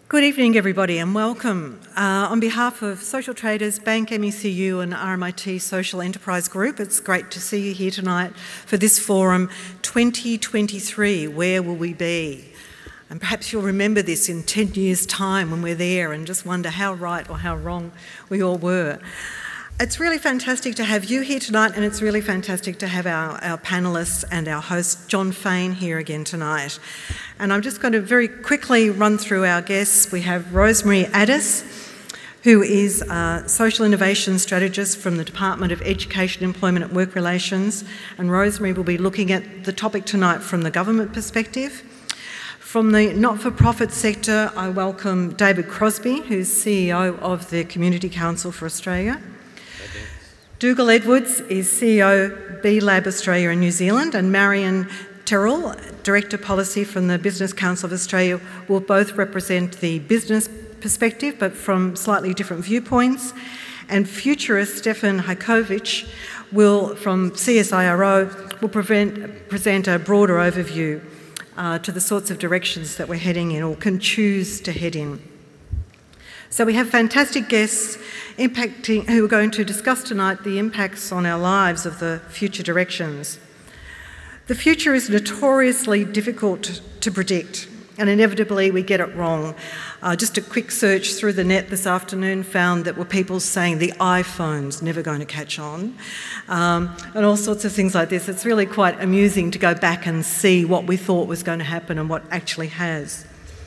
Good evening, everybody, and welcome. On behalf of Social Traders, Bank, MECU and RMIT Social Enterprise Group, it's great to see you here tonight for this forum, 2023, Where Will We Be? And perhaps you'll remember this in 10 years' time when we're there and just wonder how right or how wrong we all were. It's really fantastic to have you here tonight, and it's really fantastic to have our panellists and our host, John Fain, here again tonight. And I'm just going to very quickly run through our guests. We have Rosemary Addis, who is a social innovation strategist from the Department of Education, Employment and Work Relations. And Rosemary will be looking at the topic tonight from the government perspective. From the not-for-profit sector, I welcome David Crosby, who's CEO of the Community Council for Australia. Dougal Edwards is CEO B-Lab Australia and New Zealand, and Marion Terrell, Director Policy from the Business Council of Australia, will both represent the business perspective, but from slightly different viewpoints. And futurist Stefan Hajkovic from CSIRO will present a broader overview to the sorts of directions that we're heading in or can choose to head in. So we have fantastic guests who are going to discuss tonight the impacts on our lives of the future directions. The future is notoriously difficult to predict, and inevitably we get it wrong. Just a quick search through the net this afternoon found that were people saying the iPhone's never going to catch on, and all sorts of things like this. It's really quite amusing to go back and see what we thought was going to happen and what actually has.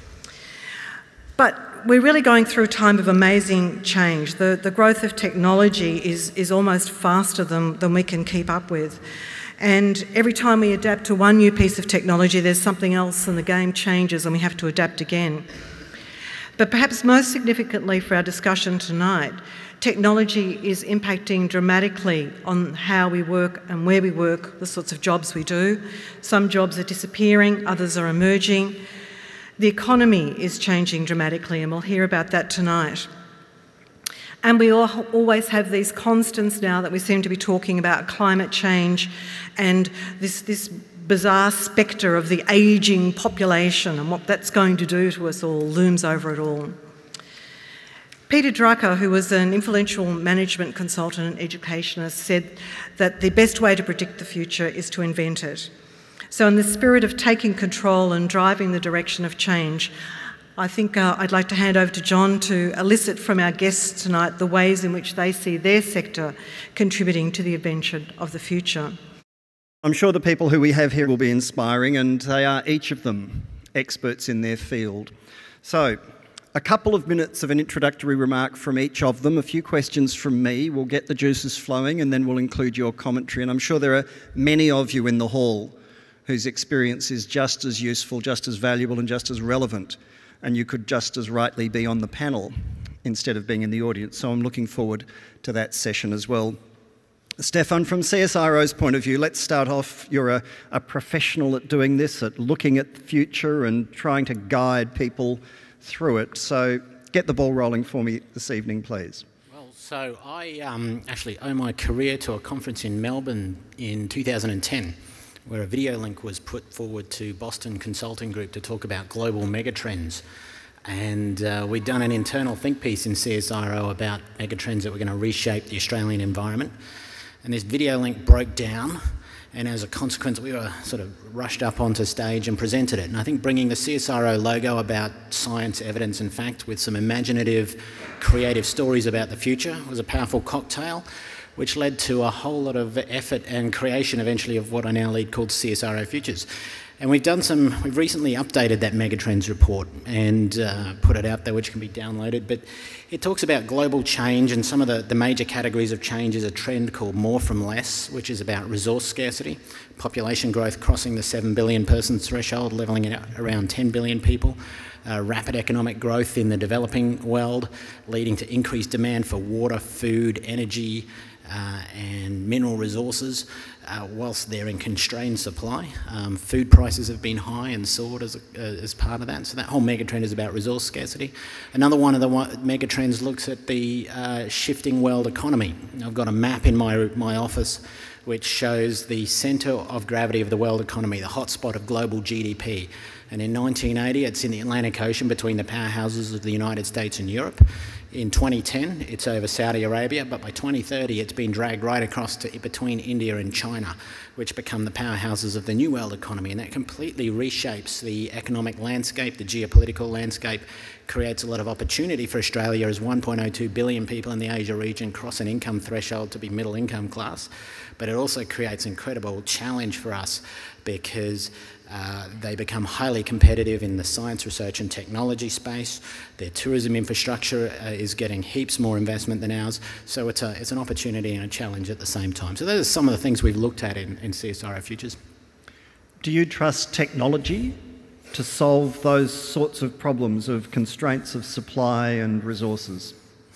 But we're really going through a time of amazing change. The growth of technology is almost faster than we can keep up with. And every time we adapt to one new piece of technology, there's something else and the game changes and we have to adapt again. But perhaps most significantly for our discussion tonight, technology is impacting dramatically on how we work and where we work, the sorts of jobs we do. Some jobs are disappearing, others are emerging. The economy is changing dramatically, and we'll hear about that tonight. And we always have these constants now that we seem to be talking about, climate change and this bizarre spectre of the ageing population and what that's going to do to us all looms over it all. Peter Drucker, who was an influential management consultant and educationist, said that the best way to predict the future is to invent it. So in the spirit of taking control and driving the direction of change, I think I'd like to hand over to John to elicit from our guests tonight the ways in which they see their sector contributing to the invention of the future. I'm sure the people who we have here will be inspiring, and they are each of them experts in their field. So, a couple of minutes of an introductory remark from each of them, a few questions from me, we'll get the juices flowing, and then we'll include your commentary. And I'm sure there are many of you in the hall whose experience is just as useful, just as valuable and just as relevant, and you could just as rightly be on the panel instead of being in the audience. So I'm looking forward to that session as well. Stefan, from CSIRO's point of view, let's start off. You're a professional at doing this, at looking at the future and trying to guide people through it. So get the ball rolling for me this evening, please. Well, so I actually owe my career to a conference in Melbourne in 2010. Where a video link was put forward to Boston Consulting Group to talk about global megatrends. And we'd done an internal think piece in CSIRO about megatrends that were going to reshape the Australian environment. And this video link broke down, and as a consequence, we were sort of rushed up onto stage and presented it. And I think bringing the CSIRO logo about science, evidence and fact with some imaginative, creative stories about the future was a powerful cocktail, which led to a whole lot of effort and creation eventually of what I now lead called CSIRO Futures. And we've recently updated that megatrends report and put it out there, which can be downloaded. But it talks about global change, and some of the major categories of change is a trend called more from less, which is about resource scarcity, population growth crossing the 7 billion persons threshold, levelling at around 10 billion people, rapid economic growth in the developing world, leading to increased demand for water, food, energy, and mineral resources, whilst they're in constrained supply. Food prices have been high and soared as part of that. So that whole megatrend is about resource scarcity. Another one of the megatrends looks at the shifting world economy. I've got a map in my office which shows the centre of gravity of the world economy, the hotspot of global GDP. And in 1980, it's in the Atlantic Ocean between the powerhouses of the United States and Europe. In 2010, it's over Saudi Arabia, but by 2030, it's been dragged right across to between India and China, which become the powerhouses of the new world economy. And that completely reshapes the economic landscape, the geopolitical landscape, creates a lot of opportunity for Australia as 1.02 billion people in the Asia region cross an income threshold to be middle income class. But it also creates incredible challenge for us because they become highly competitive in the science, research and technology space. Their tourism infrastructure is getting heaps more investment than ours. So it's an opportunity and a challenge at the same time. So those are some of the things we've looked at in CSIRO Futures. Do you trust technology to solve those sorts of problems of constraints of supply and resources?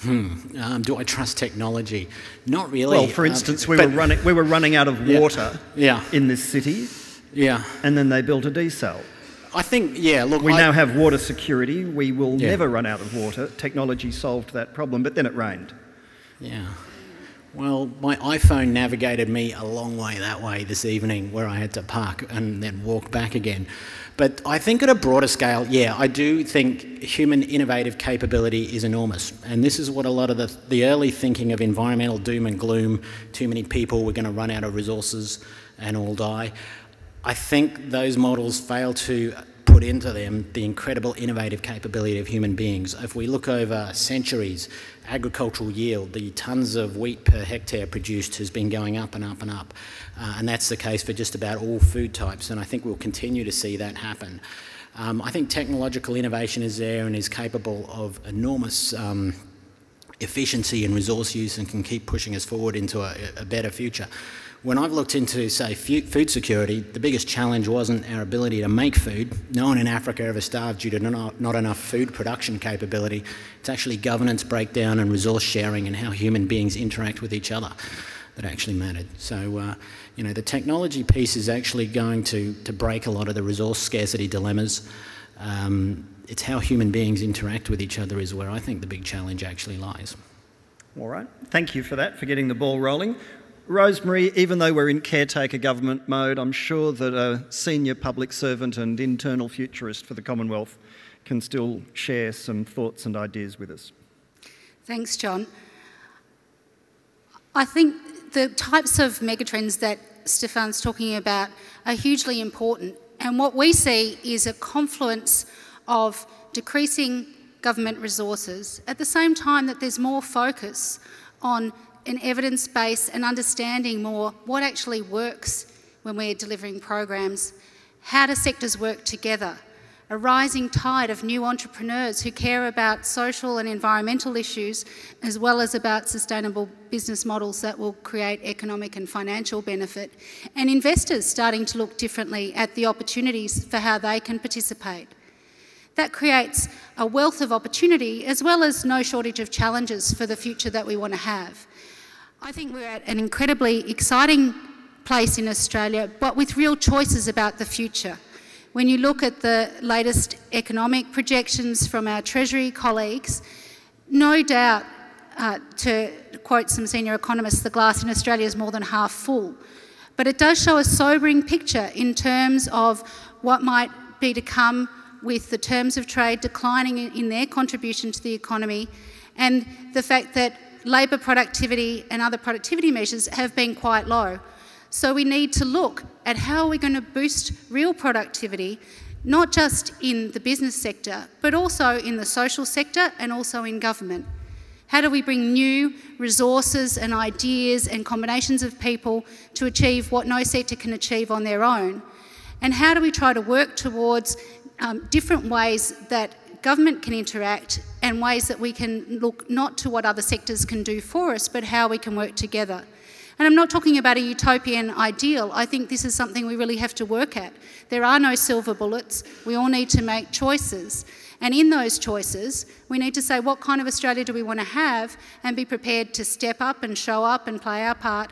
Do I trust technology? Not really. Well, for instance, we were running out of water in this city. Yeah. And then they built a desal. I think, look... We now have water security. We will never run out of water. Technology solved that problem, but then it rained. Yeah. Well, my iPhone navigated me a long way that way this evening where I had to park and then walk back again. But I think at a broader scale, I do think human innovative capability is enormous. And this is what a lot of the early thinking of environmental doom and gloom, too many people, we're going to run out of resources and all die. I think those models fail to put into them the incredible innovative capability of human beings. If we look over centuries, agricultural yield, the tonnes of wheat per hectare produced has been going up and up and up. And that's the case for just about all food types, and I think we'll continue to see that happen. I think technological innovation is there and is capable of enormous efficiency and resource use and can keep pushing us forward into a better future. When I've looked into, say, food security, the biggest challenge wasn't our ability to make food. No one in Africa ever starved due to not enough food production capability. It's actually governance breakdown and resource sharing and how human beings interact with each other that actually mattered. So, the technology piece is actually going to break a lot of the resource scarcity dilemmas. It's how human beings interact with each other is where I think the big challenge actually lies. All right. Thank you for that, for getting the ball rolling. Rosemary, even though we're in caretaker government mode, I'm sure that a senior public servant and internal futurist for the Commonwealth can still share some thoughts and ideas with us. Thanks, John. I think the types of megatrends that Stefan's talking about are hugely important, and what we see is a confluence of decreasing government resources at the same time that there's more focus on an evidence base and understanding more what actually works when we're delivering programs. How do sectors work together? A rising tide of new entrepreneurs who care about social and environmental issues as well as about sustainable business models that will create economic and financial benefit. And investors starting to look differently at the opportunities for how they can participate. That creates a wealth of opportunity as well as no shortage of challenges for the future that we want to have. I think we're at an incredibly exciting place in Australia, but with real choices about the future. When you look at the latest economic projections from our Treasury colleagues, no doubt, to quote some senior economists, the glass in Australia is more than half full. But it does show a sobering picture in terms of what might be to come with the terms of trade declining in their contribution to the economy, and the fact that labour productivity and other productivity measures have been quite low. So we need to look at how we're going to boost real productivity, not just in the business sector, but also in the social sector and also in government. How do we bring new resources and ideas and combinations of people to achieve what no sector can achieve on their own? And how do we try to work towards different ways that government can interact and ways that we can look not to what other sectors can do for us, but how we can work together. And I'm not talking about a utopian ideal. I think this is something we really have to work at. There are no silver bullets. We all need to make choices. And in those choices, we need to say what kind of Australia do we want to have and be prepared to step up and show up and play our part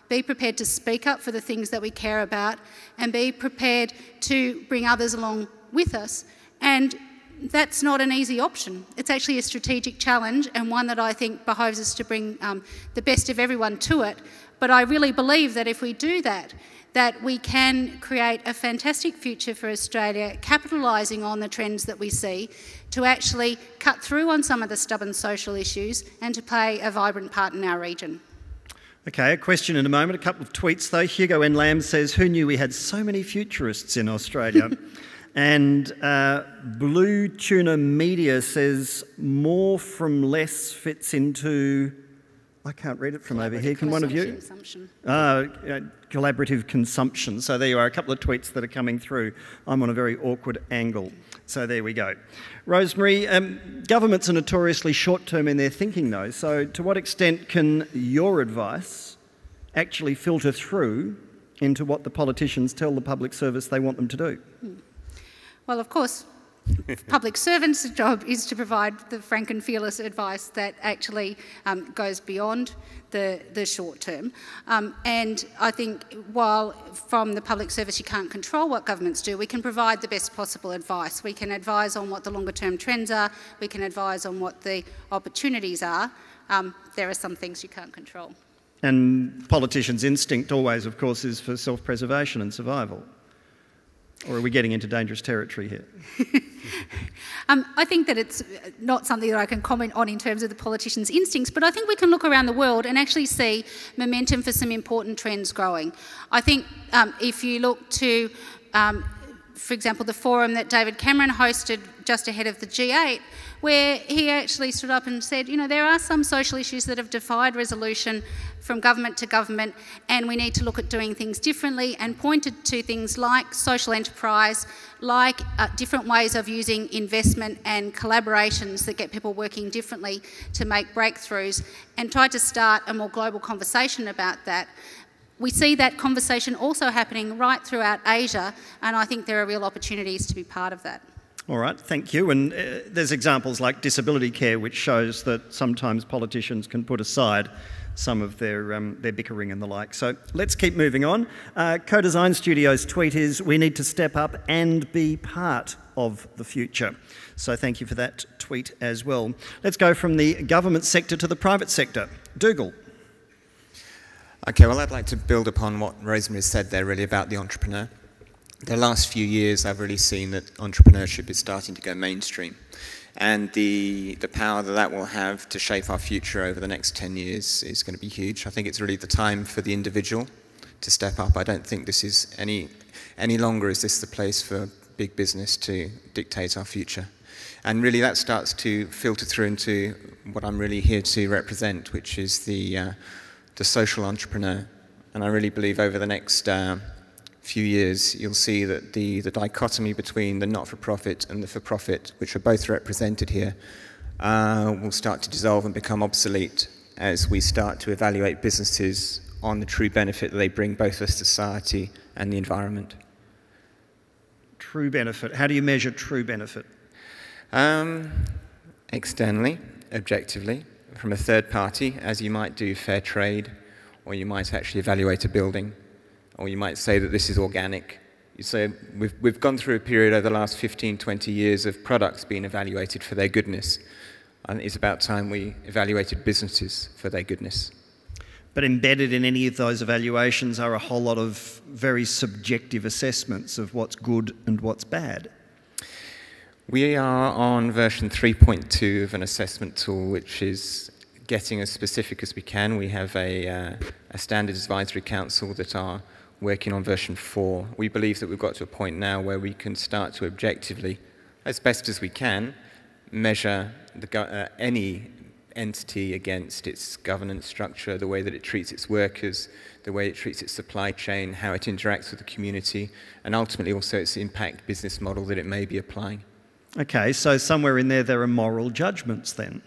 be prepared to speak up for the things that we care about, and be prepared to bring others along with us. And that's not an easy option. It's actually a strategic challenge, and one that I think behoves us to bring the best of everyone to it. But I really believe that if we do that, that we can create a fantastic future for Australia, capitalising on the trends that we see, to actually cut through on some of the stubborn social issues and to play a vibrant part in our region. Okay, a question in a moment. A couple of tweets though. Hugo N. Lamb says, who knew we had so many futurists in Australia? And Blue Tuna Media says, more from less fits into... I can't read it from over here. Can one of you? Collaborative consumption. So there you are, a couple of tweets that are coming through. I'm on a very awkward angle. So there we go. Rosemary, governments are notoriously short-term in their thinking though. So to what extent can your advice actually filter through into what the politicians tell the public service they want them to do? Well, of course, public servants' job is to provide the frank and fearless advice that actually goes beyond the short term. And I think while from the public service you can't control what governments do, we can provide the best possible advice. We can advise on what the longer term trends are, we can advise on what the opportunities are. There are some things you can't control. And politicians' instinct always, of course, is for self-preservation and survival. Or are we getting into dangerous territory here? I think that it's not something that I can comment on in terms of the politicians' instincts, but I think we can look around the world and actually see momentum for some important trends growing. I think if you look to, for example, the forum that David Cameron hosted just ahead of the G8, where he actually stood up and said, you know, there are some social issues that have defied resolution from government to government, and we need to look at doing things differently, and pointed to things like social enterprise, like different ways of using investment and collaborations that get people working differently to make breakthroughs, and tried to start a more global conversation about that. We see that conversation also happening right throughout Asia, and I think there are real opportunities to be part of that. All right, thank you. And there's examples like disability care, which shows that sometimes politicians can put aside some of their bickering and the like. So let's keep moving on. Co-Design Studios' tweet is, we need to step up and be part of the future. So thank you for that tweet as well. Let's go from the government sector to the private sector. Dougal. Okay, well, I'd like to build upon what Rosemary said there really about the entrepreneur. The last few years, I've really seen that entrepreneurship is starting to go mainstream. And the power that that will have to shape our future over the next 10 years is going to be huge. I think it's really the time for the individual to step up. I don't think this is any longer is this the place for big business to dictate our future. And really that starts to filter through into what I'm really here to represent, which is the social entrepreneur. And I really believe over the next few years, you'll see that the dichotomy between the not-for-profit and the for-profit, which are both represented here, will start to dissolve and become obsolete as we start to evaluate businesses on the true benefit that they bring both to society and the environment. True benefit. How do you measure true benefit? Externally, objectively, from a third party, as you might do fair trade, or you might actually evaluate a building, or you might say that this is organic. You say, we've gone through a period over the last 15, 20 years of products being evaluated for their goodness. And it's about time we evaluated businesses for their goodness. But embedded in any of those evaluations are a whole lot of very subjective assessments of what's good and what's bad. We are on version 3.2 of an assessment tool, which is getting as specific as we can. We have a standards advisory council that are working on version 4. We believe that we've got to a point now where we can start to objectively, as best as we can, measure any entity against its governance structure, the way that it treats its workers, the way it treats its supply chain, how it interacts with the community, and ultimately also its impact business model that it may be applying. Okay, so somewhere in there are moral judgments then?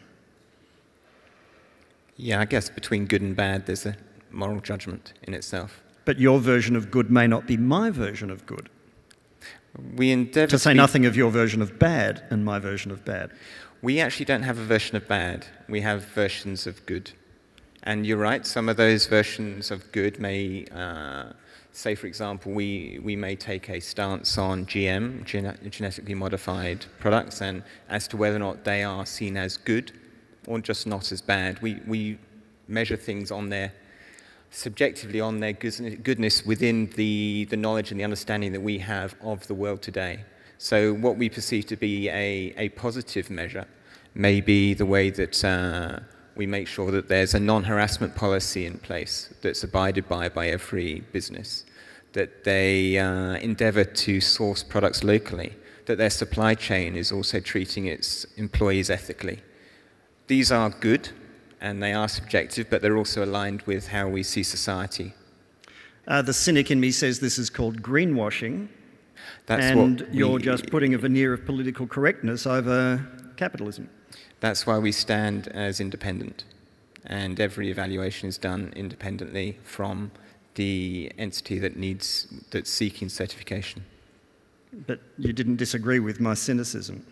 Yeah, I guess between good and bad there's a moral judgment in itself. But your version of good may not be my version of good. We endeavour to say nothing of your version of bad and my version of bad. We actually don't have a version of bad. We have versions of good. And you're right, some of those versions of good may, say for example, we may take a stance on GM, genetically modified products, and as to whether or not they are seen as good or just not as bad. We measure things on their, subjectively on their goodness within the knowledge and the understanding that we have of the world today. So what we perceive to be a positive measure may be the way that we make sure that there's a non-harassment policy in place that's abided by every business, that they endeavour to source products locally, that their supply chain is also treating its employees ethically. These are good, and they are subjective, but they're also aligned with how we see society. The cynic in me says this is called greenwashing, and you're just putting a veneer of political correctness over capitalism. That's why we stand as independent, and every evaluation is done independently from the entity that's seeking certification. But you didn't disagree with my cynicism.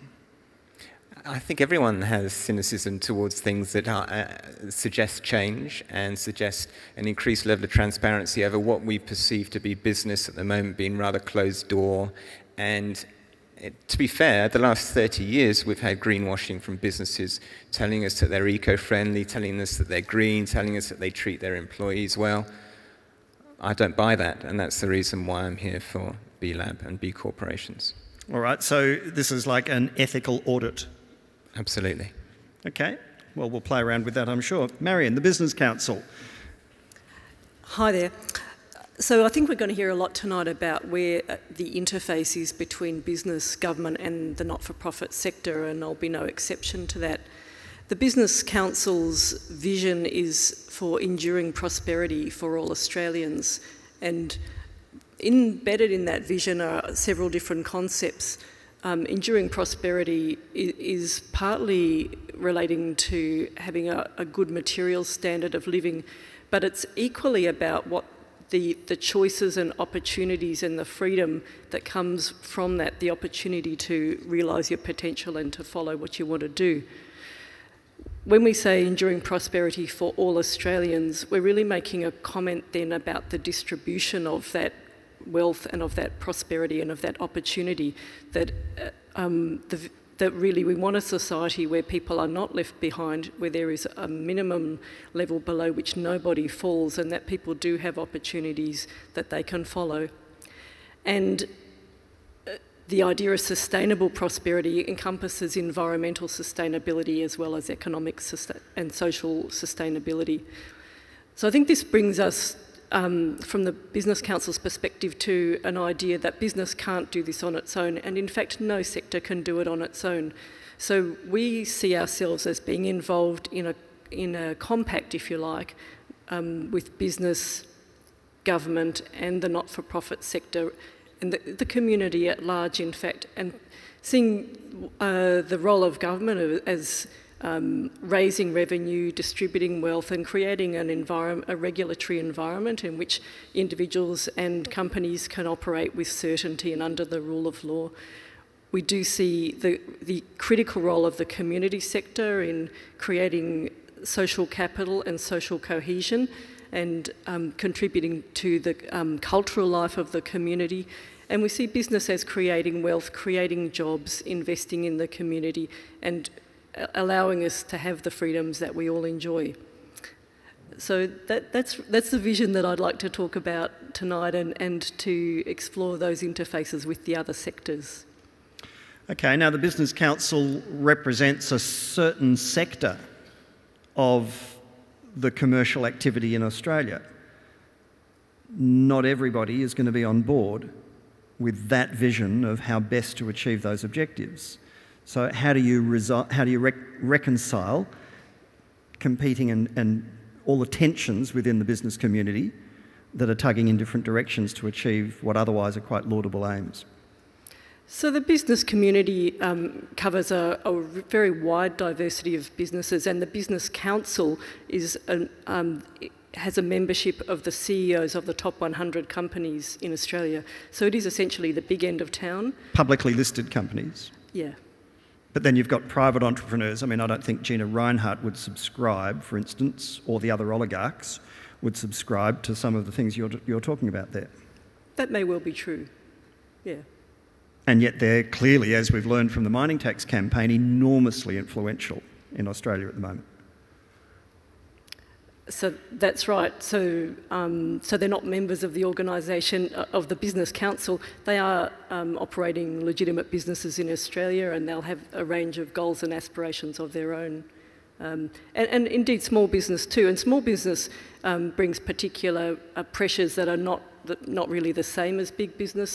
I think everyone has cynicism towards things that suggest change and suggest an increased level of transparency over what we perceive to be business at the moment being rather closed door. And to be fair, the last 30 years we've had greenwashing from businesses telling us that they're eco-friendly, telling us that they're green, telling us that they treat their employees well. I don't buy that, and that's the reason why I'm here for B Lab and B corporations. All right, so this is like an ethical audit. Absolutely. Okay, well, we'll play around with that, I'm sure. Marion, the Business Council. Hi there. So I think we're going to hear a lot tonight about where the interface is between business, government and the not-for-profit sector, and I'll be no exception to that. The Business Council's vision is for enduring prosperity for all Australians, and embedded in that vision are several different concepts. Enduring prosperity is partly relating to having a good material standard of living, but it's equally about what the choices and opportunities and the freedom that comes from that, the opportunity to realise your potential and to follow what you want to do. When we say enduring prosperity for all Australians, we're really making a comment then about the distribution of that wealth and of that prosperity and of that opportunity, that that really we want a society where people are not left behind, where there is a minimum level below which nobody falls, and that people do have opportunities that they can follow. And the idea of sustainable prosperity encompasses environmental sustainability as well as economic and social sustainability. So I think this brings us from the Business Council's perspective to an idea that business can't do this on its own, and in fact no sector can do it on its own. So we see ourselves as being involved in a compact, if you like, with business, government and the not-for-profit sector and the community at large, in fact, and seeing the role of government as raising revenue, distributing wealth and creating a regulatory environment in which individuals and companies can operate with certainty and under the rule of law. We do see the critical role of the community sector in creating social capital and social cohesion and contributing to the cultural life of the community. And we see business as creating wealth, creating jobs, investing in the community and allowing us to have the freedoms that we all enjoy. So that's the vision that I'd like to talk about tonight and to explore those interfaces with the other sectors. Okay, now the Business Council represents a certain sector of the commercial activity in Australia. Not everybody is going to be on board with that vision of how best to achieve those objectives. So how do you reconcile competing and all the tensions within the business community that are tugging in different directions to achieve what otherwise are quite laudable aims? So the business community covers a very wide diversity of businesses, and the Business Council has a membership of the CEOs of the top 100 companies in Australia. So it is essentially the big end of town. Publicly listed companies? Yeah. But then you've got private entrepreneurs. I mean, I don't think Gina Reinhardt would subscribe, for instance, or the other oligarchs would subscribe to some of the things you're talking about there. That may well be true, yeah. And yet they're clearly, as we've learned from the mining tax campaign, enormously influential in Australia at the moment. So that's right. So they're not members of the organisation, of the Business Council. They are operating legitimate businesses in Australia, and they'll have a range of goals and aspirations of their own. And indeed small business too. And small business brings particular pressures that are not really the same as big business.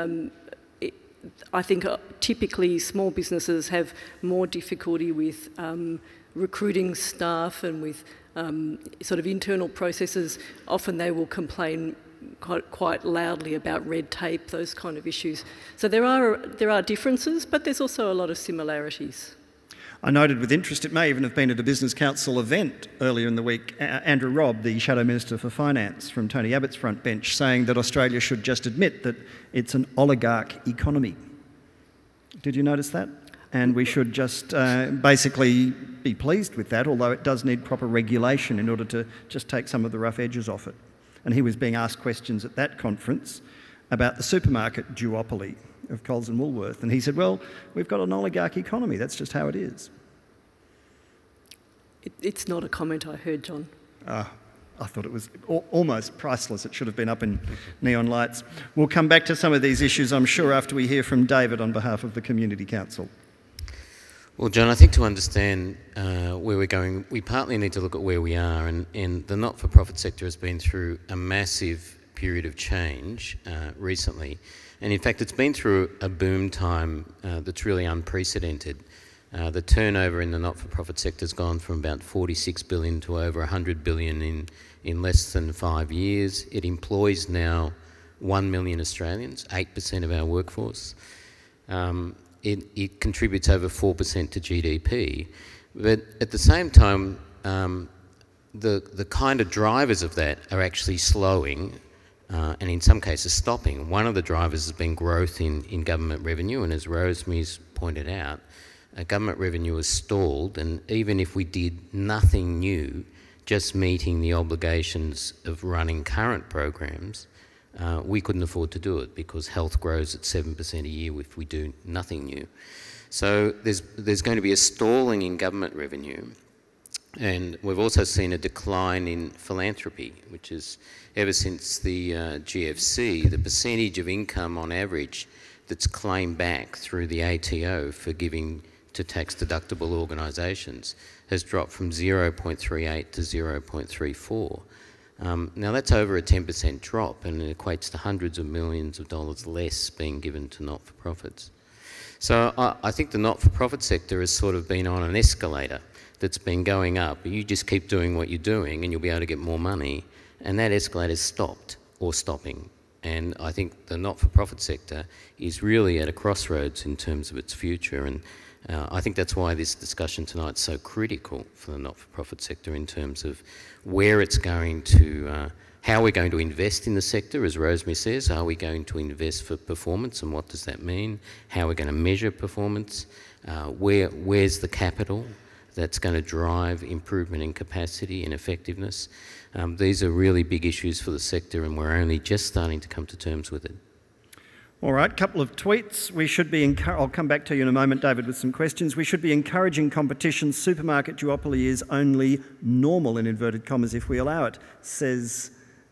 I think typically small businesses have more difficulty with recruiting staff and with sort of internal processes. Often they will complain quite loudly about red tape, those kind of issues. So there are differences, but there's also a lot of similarities. I noted with interest, it may even have been at a Business Council event earlier in the week, Andrew Robb, the Shadow Minister for Finance from Tony Abbott's front bench, saying that Australia should just admit that it's an oligarch economy. Did you notice that? And we should just basically be pleased with that, although it does need proper regulation in order to just take some of the rough edges off it. And he was being asked questions at that conference about the supermarket duopoly of Coles and Woolworth. And he said, well, we've got an oligarch economy. That's just how it is. It's not a comment I heard, John. I thought it was almost priceless. It should have been up in neon lights. We'll come back to some of these issues, I'm sure, after we hear from David on behalf of the Community Council. Well, John, I think to understand where we're going, we partly need to look at where we are, and the not-for-profit sector has been through a massive period of change recently. And in fact, it's been through a boom time that's really unprecedented. The turnover in the not-for-profit sector has gone from about 46 billion to over 100 billion in less than 5 years. It employs now 1 million Australians, 8% of our workforce. It contributes over 4% to GDP. But at the same time, the kind of drivers of that are actually slowing and in some cases stopping. One of the drivers has been growth in government revenue, and as Rosemary's pointed out, government revenue has stalled, and even if we did nothing new, just meeting the obligations of running current programs, we couldn't afford to do it because health grows at 7% a year if we do nothing new. So there's going to be a stalling in government revenue, and we've also seen a decline in philanthropy, which is ever since the GFC, the percentage of income on average that's claimed back through the ATO for giving to tax-deductible organisations has dropped from 0.38 to 0.34. Now that's over a 10% drop, and it equates to hundreds of millions of dollars less being given to not-for-profits. So I think the not-for-profit sector has sort of been on an escalator that's been going up. You just keep doing what you're doing and you'll be able to get more money, and that escalator's stopped or stopping. And I think the not-for-profit sector is really at a crossroads in terms of its future, and I think that's why this discussion tonight is so critical for the not-for-profit sector in terms of where it's going to, how we're going to invest in the sector, as Rosemary says. Are we going to invest for performance, and what does that mean? How are we going to measure performance? Where's the capital that's going to drive improvement in capacity and effectiveness? These are really big issues for the sector, and we're only just starting to come to terms with it. All right, couple of tweets. We should be, I'll come back to you in a moment, David, with some questions. We should be encouraging competition. Supermarket duopoly is only normal, in inverted commas, if we allow it, says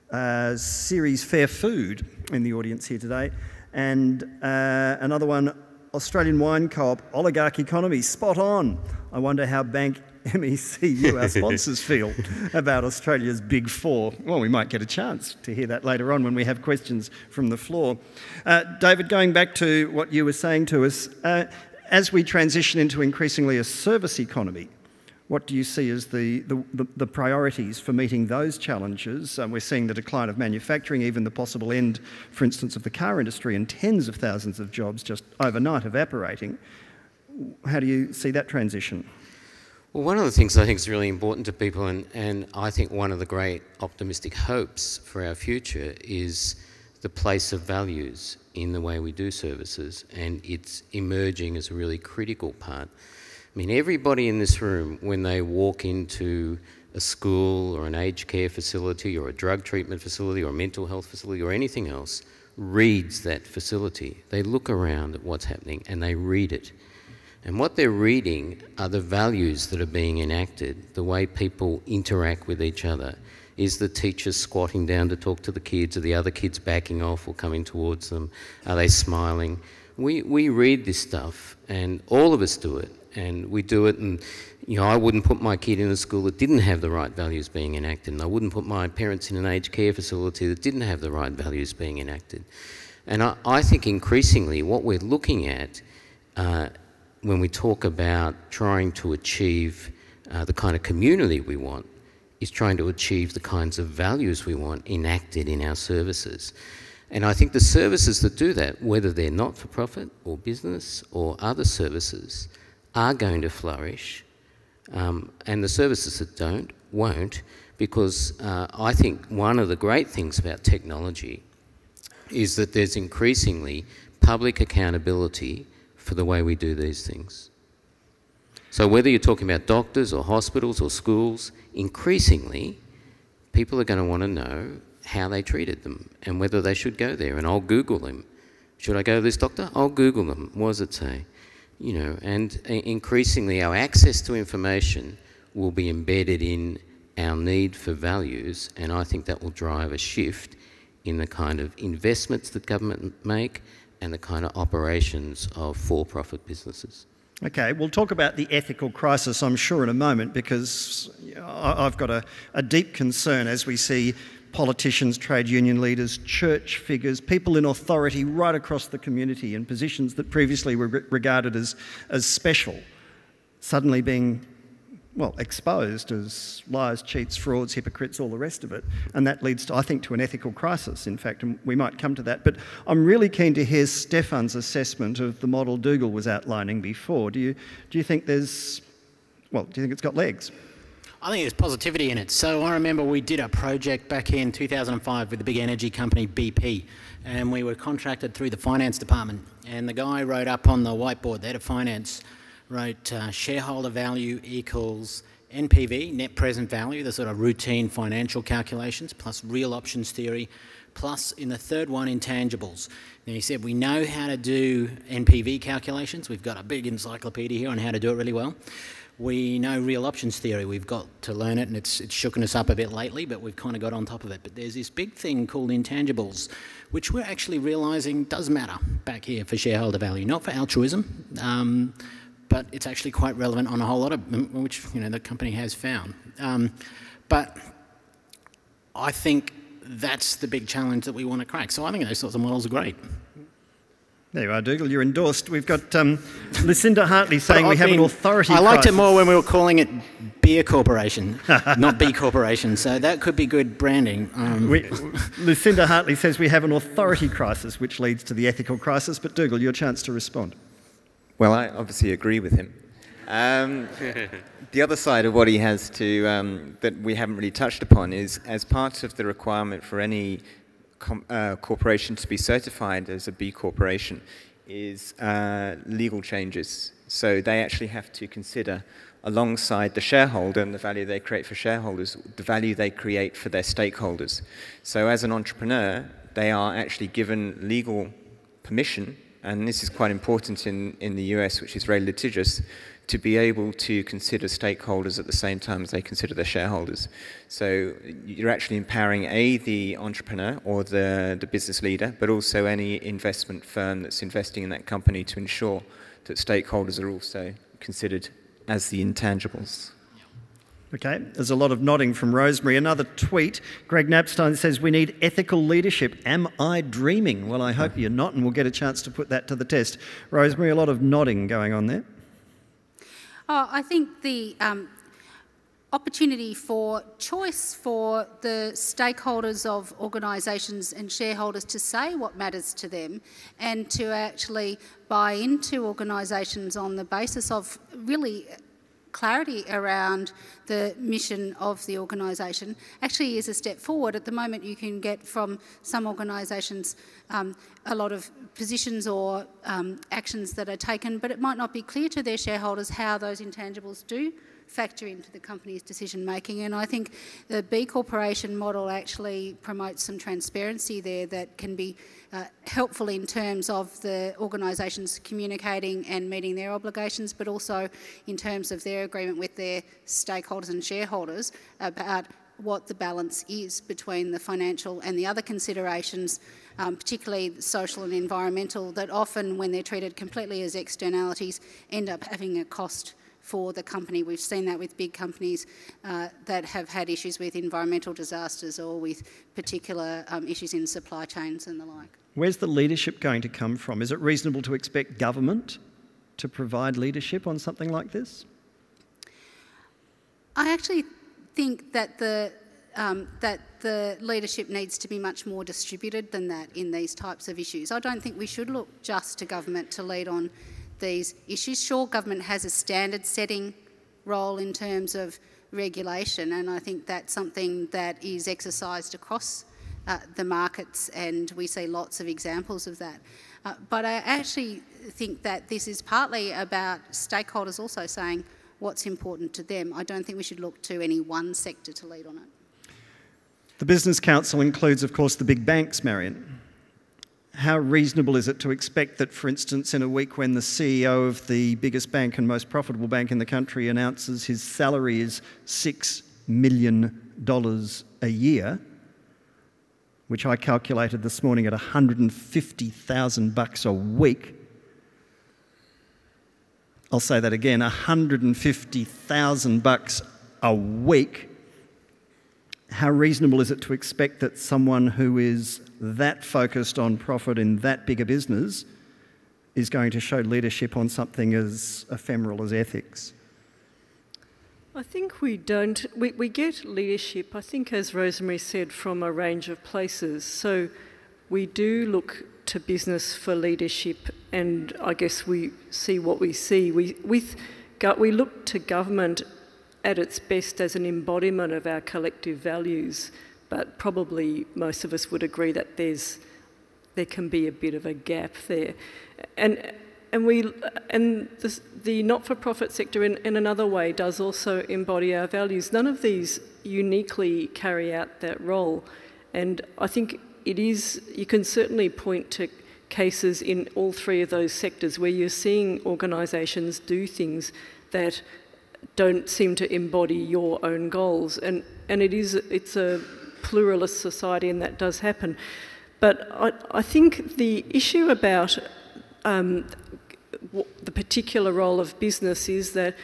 Series Fair Food in the audience here today. And another one, Australian Wine Co-op, oligarch economy, spot on. I wonder how Bank MECU, our sponsors, feel about Australia's Big Four. Well, we might get a chance to hear that later on when we have questions from the floor. David, going back to what you were saying to us, as we transition into increasingly a service economy, what do you see as the priorities for meeting those challenges? We're seeing the decline of manufacturing, even the possible end, for instance, of the car industry, and tens of thousands of jobs just overnight evaporating. How do you see that transition? Well, one of the things I think is really important to people, and I think one of the great optimistic hopes for our future, is the place of values in the way we do services, and it's emerging as a really critical part. I mean, everybody in this room, when they walk into a school or an aged care facility or a drug treatment facility or a mental health facility or anything else, reads that facility. They look around at what's happening and they read it. And what they're reading are the values that are being enacted, the way people interact with each other. Is the teacher squatting down to talk to the kids? Are the other kids backing off or coming towards them? Are they smiling? We read this stuff, and all of us do it, and we do it, and you know, I wouldn't put my kid in a school that didn't have the right values being enacted, and I wouldn't put my parents in an aged care facility that didn't have the right values being enacted. And I think increasingly what we're looking at when we talk about trying to achieve the kind of community we want is trying to achieve the kinds of values we want enacted in our services. And I think the services that do that, whether they're not-for-profit or business or other services, are going to flourish. And the services that don't, won't, because I think one of the great things about technology is that there's increasingly public accountability for the way we do these things. So whether you're talking about doctors or hospitals or schools, increasingly people are going to want to know how they treated them and whether they should go there. And I'll Google them. Should I go to this doctor? I'll Google them. What does it say? You know, and increasingly our access to information will be embedded in our need for values, and I think that will drive a shift in the kind of investments that government make and the kind of operations of for-profit businesses. Okay, we'll talk about the ethical crisis, I'm sure, in a moment, because I've got a deep concern as we see politicians, trade union leaders, church figures, people in authority right across the community in positions that previously were regarded as special, suddenly being, well, exposed as liars, cheats, frauds, hypocrites, all the rest of it. And that leads, I think, to an ethical crisis, in fact, and we might come to that. But I'm really keen to hear Stefan's assessment of the model Dougal was outlining before. Do you think there's, well, do you think it's got legs? I think there's positivity in it. So I remember we did a project back in 2005 with the big energy company BP, and we were contracted through the finance department. And the guy wrote up on the whiteboard, the head of finance, wrote shareholder value equals NPV, net present value, the sort of routine financial calculations, plus real options theory, plus in the third one, intangibles. Now he said, we know how to do NPV calculations. We've got a big encyclopedia here on how to do it really well. We know real options theory. We've got to learn it, and it's shooken us up a bit lately, but we've kind of got on top of it. But there's this big thing called intangibles, which we're actually realising does matter back here for shareholder value, not for altruism, but it's actually quite relevant on a whole lot of them, which, you know, the company has found. But I think that's the big challenge that we want to crack. So I think those sorts of models are great. There you are, Dougal, you're endorsed. We've got Lucinda Hartley saying we have an authority crisis. I liked it more when we were calling it Beer Corporation, not B Corporation, so that could be good branding. Lucinda Hartley says we have an authority crisis, which leads to the ethical crisis, but Dougal, your chance to respond. Well, I obviously agree with him. The other side of what he has to, that we haven't really touched upon is, as part of the requirement for any corporation to be certified as a B corporation, is legal changes. So they actually have to consider, alongside the shareholder and the value they create for shareholders, the value they create for their stakeholders. So as an entrepreneur, they are actually given legal permission, and this is quite important in the US, which is very litigious, to be able to consider stakeholders at the same time as they consider their shareholders. So you're actually empowering, A, the entrepreneur or the business leader, but also any investment firm that's investing in that company to ensure that stakeholders are also considered as the intangibles. Okay, there's a lot of nodding from Rosemary. Another tweet, Greg Napstein says, we need ethical leadership. Am I dreaming? Well, I hope you're not, and we'll get a chance to put that to the test. Rosemary, a lot of nodding going on there. Oh, I think the opportunity for choice for the stakeholders of organisations and shareholders to say what matters to them and to actually buy into organisations on the basis of really clarity around the mission of the organisation actually is a step forward. At the moment, you can get from some organisations a lot of positions or actions that are taken, but it might not be clear to their shareholders how those intangibles do factor into the company's decision making. And I think the B Corporation model actually promotes some transparency there that can be helpful in terms of the organisations communicating and meeting their obligations, but also in terms of their agreement with their stakeholders and shareholders about what the balance is between the financial and the other considerations, particularly social and environmental, that often, when they're treated completely as externalities, end up having a cost for the company. We've seen that with big companies that have had issues with environmental disasters or with particular issues in supply chains and the like. Where's the leadership going to come from? Is it reasonable to expect government to provide leadership on something like this? I actually think that the leadership needs to be much more distributed than that in these types of issues. I don't think we should look just to government to lead on these issues. Sure, government has a standard-setting role in terms of regulation, and I think that's something that is exercised across the markets, and we see lots of examples of that. But I actually think that this is partly about stakeholders also saying what's important to them. I don't think we should look to any one sector to lead on it. The Business Council includes, of course, the big banks, Marion. How reasonable is it to expect that, for instance, in a week when the CEO of the biggest bank and most profitable bank in the country announces his salary is $6 million a year, which I calculated this morning at $150,000 a week. I'll say that again, $150,000 a week. How reasonable is it to expect that someone who is that focused on profit in that big a business is going to show leadership on something as ephemeral as ethics? I think we don't. We get leadership, I think, as Rosemary said, from a range of places. So we do look to business for leadership, and I guess we see what we see. We look to government at its best as an embodiment of our collective values, but probably most of us would agree that there can be a bit of a gap there. And the not-for-profit sector in another way does also embody our values. None of these uniquely carry out that role, and I think you can certainly point to cases in all three of those sectors where you're seeing organisations do things that don't seem to embody your own goals, and it's a pluralist society, and that does happen. But I think the issue about the particular role of business is that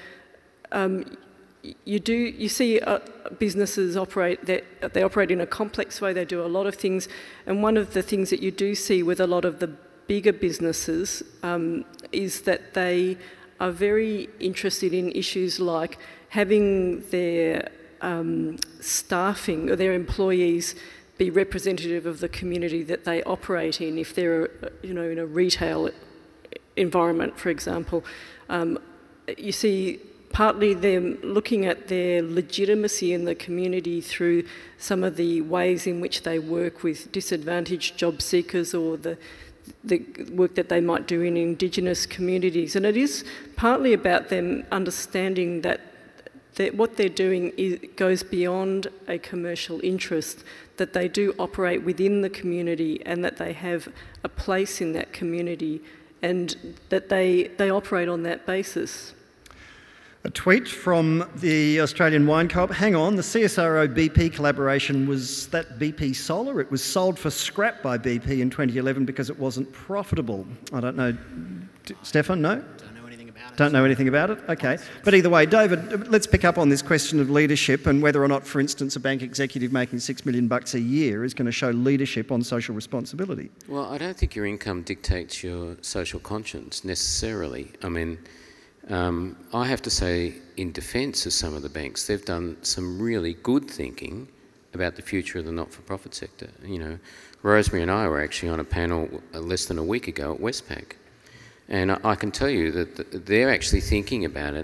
you see businesses operate, they operate in a complex way, they do a lot of things, and one of the things that you do see with a lot of the bigger businesses is that they are very interested in issues like having their staffing or their employees be representative of the community that they operate in. If they're, in a retail environment, for example, you see partly them looking at their legitimacy in the community through some of the ways in which they work with disadvantaged job seekers, or the work that they might do in Indigenous communities. And it is partly about them understanding that what they're doing goes beyond a commercial interest, that they do operate within the community and that they have a place in that community, and that they operate on that basis. A tweet from the Australian Wine Co-op. Hang on, the CSIRO BP collaboration, was that BP Solar? It was sold for scrap by BP in 2011 because it wasn't profitable. I don't know. Stefan, no? Don't know anything about it. Don't know anything about it? Okay. But either way, David, let's pick up on this question of leadership and whether or not, for instance, a bank executive making $6 million a year is going to show leadership on social responsibility. Well, I don't think your income dictates your social conscience necessarily. I mean, I have to say, in defence of some of the banks, they've done some really good thinking about the future of the not-for-profit sector. Rosemary and I were actually on a panel less than a week ago at Westpac, and I can tell you that they're actually thinking about it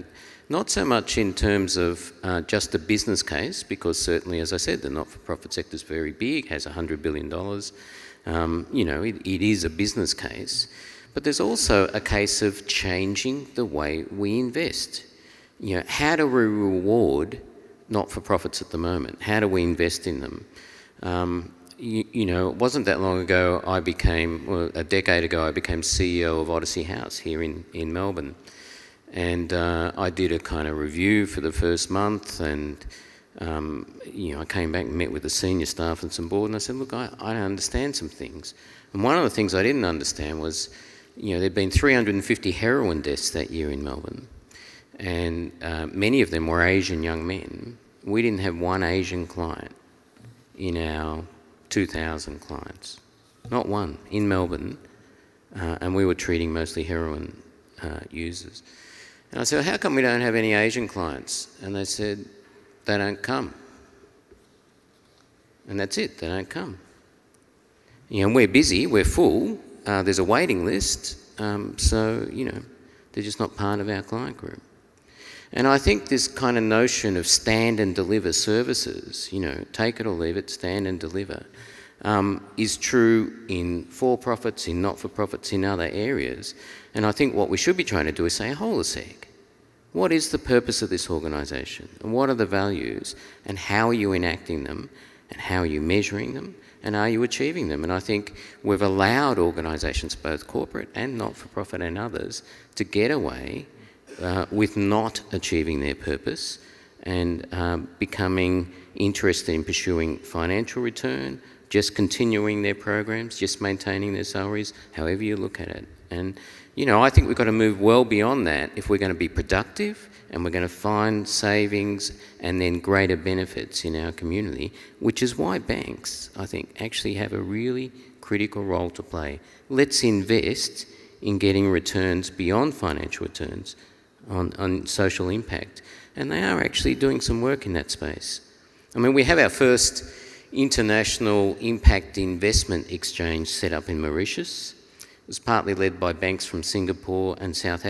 Not so much in terms of just a business case, because certainly, as I said, the not-for-profit sector is very big, has $100 billion. You know, it is a business case. But there's also a case of changing the way we invest. You know, how do we reward not-for-profits at the moment? How do we invest in them? You know, it wasn't that long ago I became, well, a decade ago, I became CEO of Odyssey House here in Melbourne. And I did a kind of review for the first month, and you know, I came back and met with the senior staff and some board, and I said, look, I don't understand some things. And one of the things I didn't understand was, you know, there'd been 350 heroin deaths that year in Melbourne, and many of them were Asian young men. We didn't have one Asian client in our 2,000 clients, not one, in Melbourne, and we were treating mostly heroin users. And I said, how come we don't have any Asian clients? And they said, they don't come. And that's it, they don't come. You know, we're busy, we're full, there's a waiting list, so, you know, they're just not part of our client group. And I think this kind of notion of stand and deliver services, you know, take it or leave it, stand and deliver, is true in for-profits, in not-for-profits, in other areas. And I think what we should be trying to do is say, hold a sec, what is the purpose of this organisation? And what are the values? And how are you enacting them? And how are you measuring them? And are you achieving them? And I think we've allowed organisations, both corporate and not-for-profit and others, to get away with not achieving their purpose and becoming interested in pursuing financial return, just continuing their programs, just maintaining their salaries, however you look at it. And, you know, I think we've got to move well beyond that if we're going to be productive and we're going to find savings and then greater benefits in our community, which is why banks, I think, actually have a really critical role to play. Let's invest in getting returns beyond financial returns on social impact. And they are actually doing some work in that space. I mean, we have our first international impact investment exchange set up in Mauritius. It was partly led by banks from Singapore and South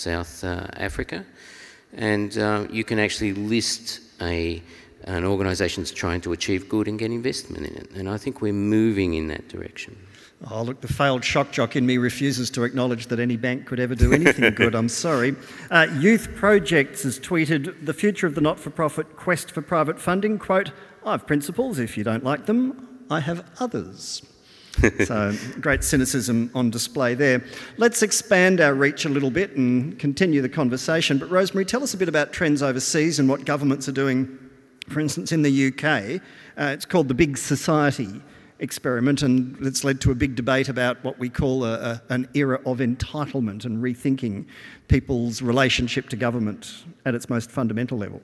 Africa. And you can actually list an organisation that's trying to achieve good and get investment in it. And I think we're moving in that direction. Oh, look, the failed shock jock in me refuses to acknowledge that any bank could ever do anything good, I'm sorry. Youth Projects has tweeted, the future of the not-for-profit quest for private funding, quote, I've principles, if you don't like them, I have others. So, great cynicism on display there. Let's expand our reach a little bit and continue the conversation. But Rosemary, tell us a bit about trends overseas and what governments are doing, for instance, in the UK. It's called the Big Society experiment, and it's led to a big debate about what we call an era of entitlement and rethinking people's relationship to government at its most fundamental level.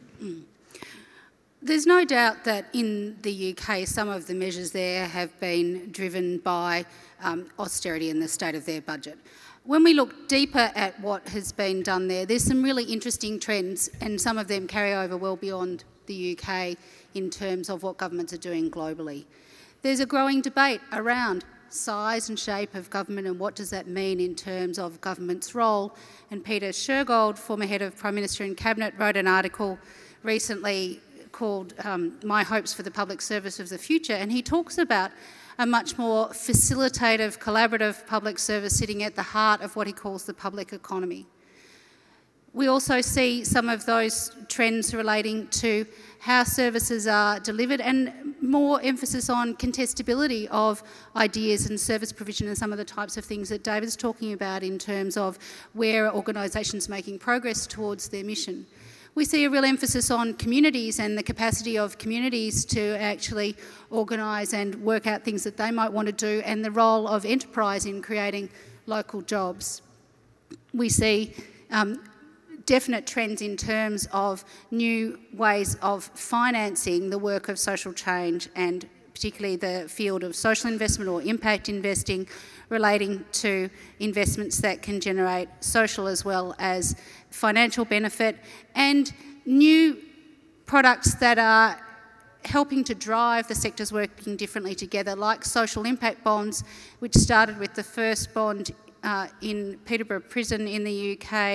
There's no doubt that in the UK some of the measures there have been driven by austerity in the state of their budget. When we look deeper at what has been done there, there's some really interesting trends, and some of them carry over well beyond the UK in terms of what governments are doing globally. There's a growing debate around size and shape of government and what does that mean in terms of government's role. And Peter Shergold, former head of Prime Minister and Cabinet, wrote an article recently called My Hopes for the Public Service of the Future, and he talks about a much more facilitative, collaborative public service sitting at the heart of what he calls the public economy. We also see some of those trends relating to how services are delivered and more emphasis on contestability of ideas and service provision and some of the types of things that David's talking about in terms of where are organisations making progress towards their mission. We see a real emphasis on communities and the capacity of communities to actually organise and work out things that they might want to do, and the role of enterprise in creating local jobs. We see definite trends in terms of new ways of financing the work of social change, and particularly the field of social investment or impact investing relating to investments that can generate social as well as financial benefit, and new products that are helping to drive the sectors working differently together, like social impact bonds, which started with the first bond in Peterborough Prison in the UK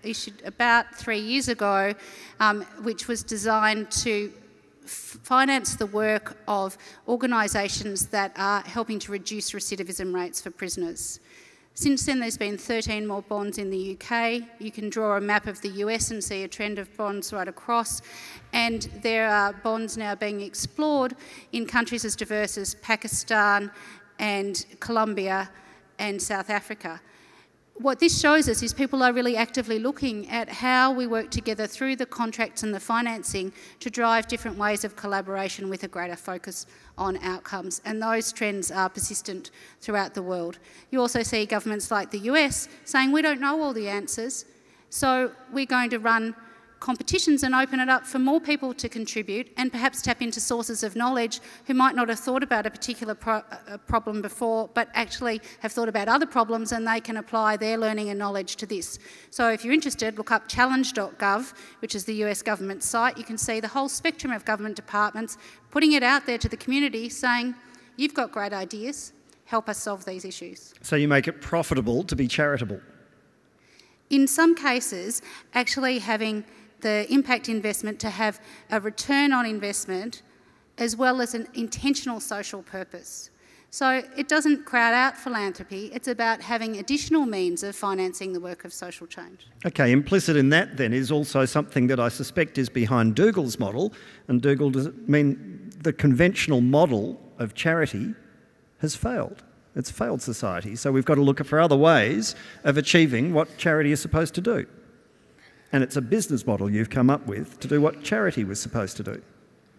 issued about 3 years ago, which was designed to finance the work of organisations that are helping to reduce recidivism rates for prisoners. Since then, there's been 13 more bonds in the UK. You can draw a map of the US and see a trend of bonds right across. And there are bonds now being explored in countries as diverse as Pakistan and Colombia and South Africa. What this shows us is people are really actively looking at how we work together through the contracts and the financing to drive different ways of collaboration with a greater focus on outcomes. And those trends are persistent throughout the world. You also see governments like the US saying, we don't know all the answers, so we're going to run competitions and open it up for more people to contribute and perhaps tap into sources of knowledge who might not have thought about a particular problem before, but actually have thought about other problems, and they can apply their learning and knowledge to this. So if you're interested, look up challenge.gov, which is the US government site. You can see the whole spectrum of government departments putting it out there to the community saying, you've got great ideas, help us solve these issues. So you make it profitable to be charitable? In some cases, actually having the impact investment to have a return on investment as well as an intentional social purpose. So it doesn't crowd out philanthropy, it's about having additional means of financing the work of social change. Okay, implicit in that then is also something that I suspect is behind Dougal's model, and Dougal, does it mean the conventional model of charity has failed? It's failed society, so we've got to look for other ways of achieving what charity is supposed to do. And it's a business model you've come up with to do what charity was supposed to do.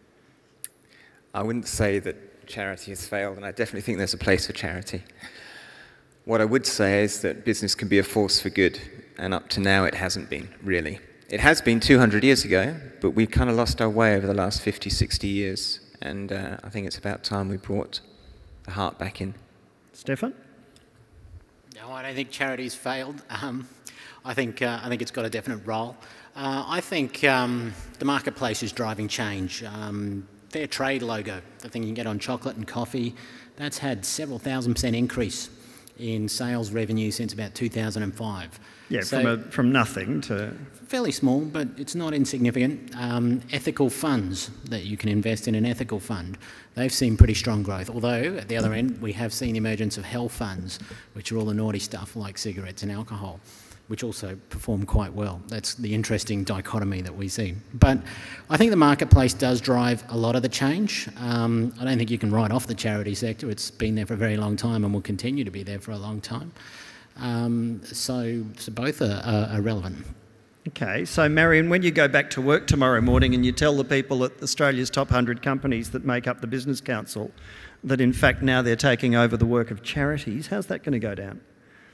I wouldn't say that charity has failed, and I definitely think there's a place for charity. What I would say is that business can be a force for good, and up to now it hasn't been, really. It has been 200 years ago, but we've kind of lost our way over the last 50, 60 years, and I think it's about time we brought the heart back in. Stefan? No, I don't think charity's failed. I think it's got a definite role. I think the marketplace is driving change. Fair trade logo, the thing you can get on chocolate and coffee, that's had several thousand% increase in sales revenue since about 2005. Yeah, so, from nothing to... Fairly small, but it's not insignificant. Ethical funds that you can invest in an ethical fund, they've seen pretty strong growth. Although, at the other end, we have seen the emergence of health funds, which are all the naughty stuff like cigarettes and alcohol, which also perform quite well. That's the interesting dichotomy that we see. But I think the marketplace does drive a lot of the change. I don't think you can write off the charity sector. It's been there for a very long time and will continue to be there for a long time. So both are relevant. Okay, so Marion, when you go back to work tomorrow morning and you tell the people at Australia's top 100 companies that make up the Business Council that in fact now they're taking over the work of charities, how's that going to go down?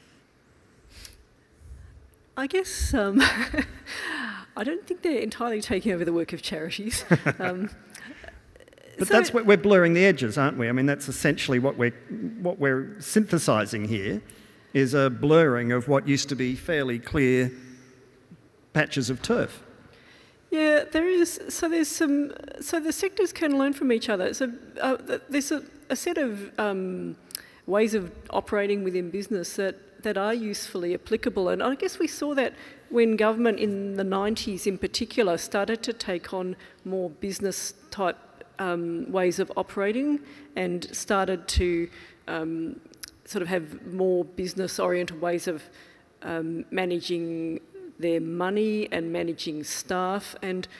I guess I don't think they're entirely taking over the work of charities. But that's what we're blurring the edges, aren't we? I mean, that's essentially what we're synthesising here, is a blurring of what used to be fairly clear patches of turf. Yeah, there is. So there's some. So the sectors can learn from each other. So there's a set of ways of operating within business that are usefully applicable, and I guess we saw that when government in the 90s in particular started to take on more business type ways of operating and started to sort of have more business oriented ways of managing their money and managing staff, and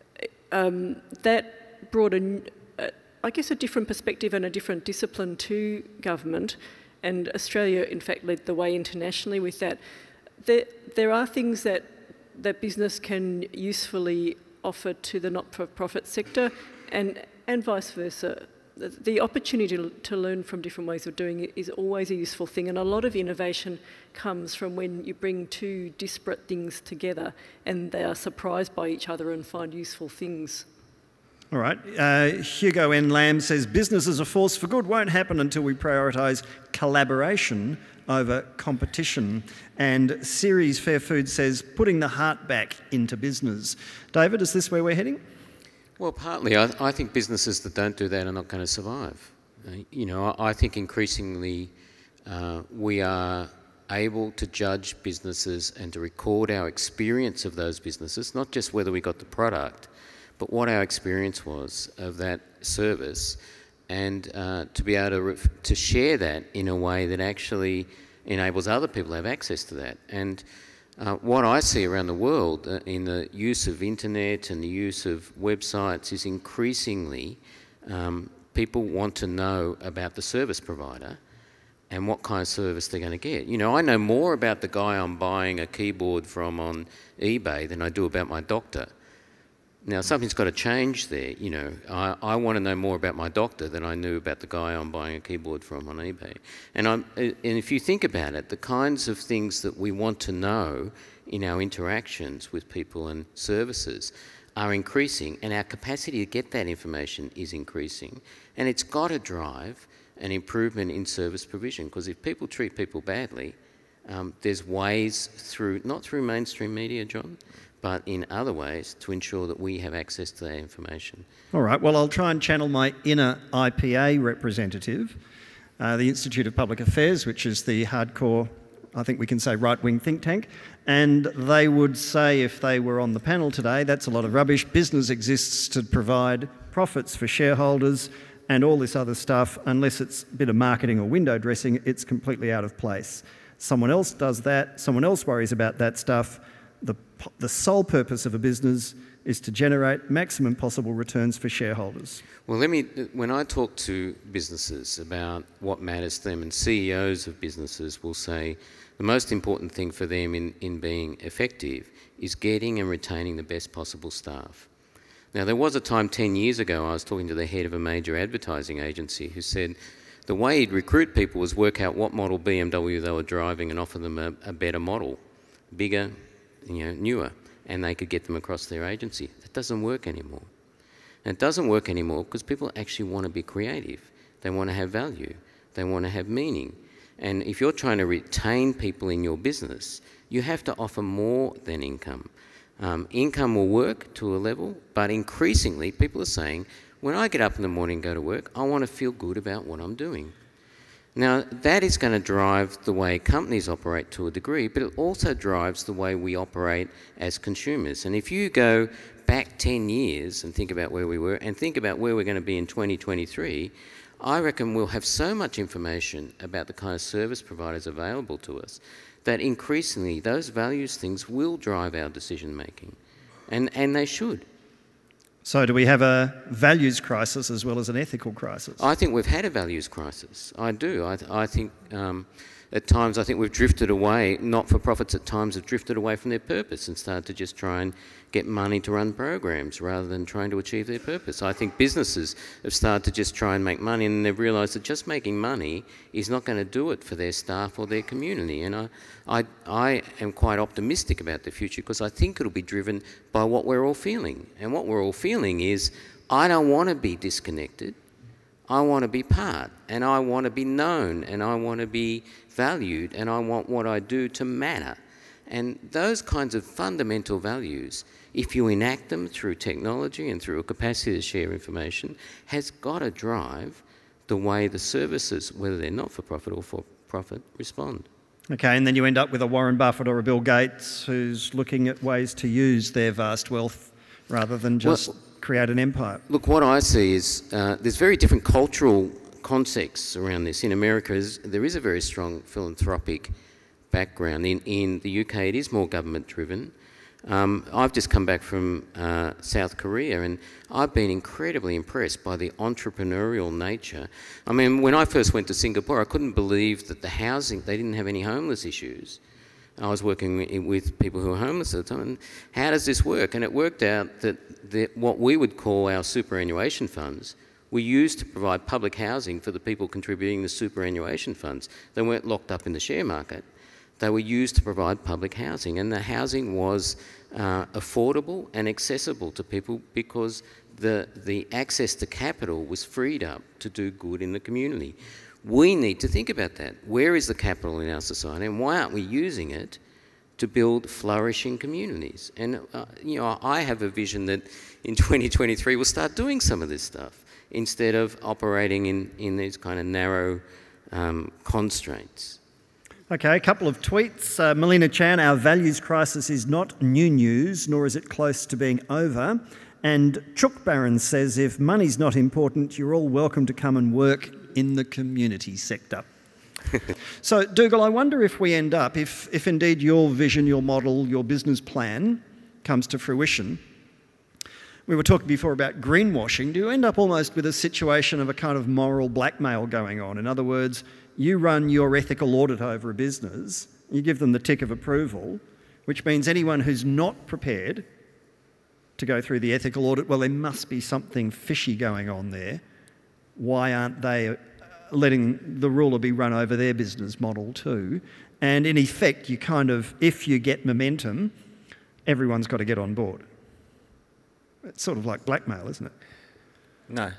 that brought I guess a different perspective and a different discipline to government. And Australia, in fact, led the way internationally with that. There are things that business can usefully offer to the not-for-profit sector, and vice versa. The opportunity to learn from different ways of doing it is always a useful thing, and a lot of innovation comes from when you bring two disparate things together and they are surprised by each other and find useful things. All right. Hugo N. Lamb says, business as a force for good won't happen until we prioritise collaboration over competition. And Ceres Fair Food says, putting the heart back into business. David, is this where we're heading? Well, partly. I think businesses that don't do that are not going to survive. I think increasingly we are able to judge businesses and to record our experience of those businesses, not just whether we got the product, but what our experience was of that service, and to be able to share that in a way that actually enables other people to have access to that. And what I see around the world in the use of internet and the use of websites is increasingly people want to know about the service provider and what kind of service they're going to get. You know, I know more about the guy I'm buying a keyboard from on eBay than I do about my doctor. Now, something's got to change there. You know, I want to know more about my doctor than I knew about the guy I'm buying a keyboard from on eBay. And if you think about it, the kinds of things that we want to know in our interactions with people and services are increasing, and our capacity to get that information is increasing. And it's got to drive an improvement in service provision, because if people treat people badly, there's ways through, not through mainstream media, John, but in other ways to ensure that we have access to that information. All right, well, I'll try and channel my inner IPA representative, the Institute of Public Affairs, which is the hardcore, I think we can say, right-wing think tank, and they would say, if they were on the panel today, that's a lot of rubbish. Business exists to provide profits for shareholders and all this other stuff. Unless it's a bit of marketing or window dressing, it's completely out of place. Someone else does that, someone else worries about that stuff. The sole purpose of a business is to generate maximum possible returns for shareholders. Well, when I talk to businesses about what matters to them, and CEOs of businesses will say the most important thing for them in being effective is getting and retaining the best possible staff. Now, there was a time 10 years ago I was talking to the head of a major advertising agency who said the way he'd recruit people was work out what model BMW they were driving and offer them a better model, bigger, you know, newer, and they could get them across their agency. That doesn't work anymore. And it doesn't work anymore because people actually want to be creative. They want to have value. They want to have meaning. And if you're trying to retain people in your business, you have to offer more than income. Income will work to a level, but increasingly people are saying, when I get up in the morning and go to work, I want to feel good about what I'm doing. Now, that is going to drive the way companies operate to a degree, but it also drives the way we operate as consumers. And if you go back 10 years and think about where we were and think about where we're going to be in 2023, I reckon we'll have so much information about the kind of service providers available to us that increasingly those values things will drive our decision making. And they should. So do we have a values crisis as well as an ethical crisis? I think we've had a values crisis. I do. I think at times I think we've drifted away, not-for-profits at times have drifted away from their purpose and started to just try and get money to run programs rather than trying to achieve their purpose. I think businesses have started to just try and make money, and they've realised that just making money is not going to do it for their staff or their community. And I am quite optimistic about the future because I think it'll be driven by what we're all feeling. And what we're all feeling is, I don't want to be disconnected. I want to be part, and I want to be known, and I want to be valued, and I want what I do to matter. And those kinds of fundamental values, if you enact them through technology and through a capacity to share information, has got to drive the way the services, whether they're not-for-profit or for-profit, respond. Okay, and then you end up with a Warren Buffett or a Bill Gates who's looking at ways to use their vast wealth rather than just create an empire. Look, what I see is there's very different cultural contexts around this. In America, there is a very strong philanthropic background. In the UK, it is more government-driven. I've just come back from South Korea, and I've been incredibly impressed by the entrepreneurial nature. I mean, when I first went to Singapore, I couldn't believe that the housing, they didn't have any homeless issues. I was working with people who were homeless at the time, and how does this work? And it worked out that what we would call our superannuation funds were used to provide public housing for the people contributing the superannuation funds. They weren't locked up in the share market. They were used to provide public housing, and the housing was affordable and accessible to people because the access to capital was freed up to do good in the community. We need to think about that. Where is the capital in our society, and why aren't we using it to build flourishing communities? And you know, I have a vision that in 2023 we'll start doing some of this stuff instead of operating in these kind of narrow constraints. Okay, a couple of tweets. Melina Chan, our values crisis is not new news, nor is it close to being over. And Chook Barron says, if money's not important, you're all welcome to come and work in the community sector. So, Dougal, I wonder if we end up, if indeed your vision, your model, your business plan comes to fruition. We were talking before about greenwashing. Do you end up almost with a situation of a kind of moral blackmail going on? In other words, you run your ethical audit over a business, you give them the tick of approval, which means anyone who's not prepared to go through the ethical audit, well, there must be something fishy going on there. Why aren't they letting the ruler be run over their business model too? And in effect, you kind of, if you get momentum, everyone's got to get on board. It's sort of like blackmail, isn't it? No.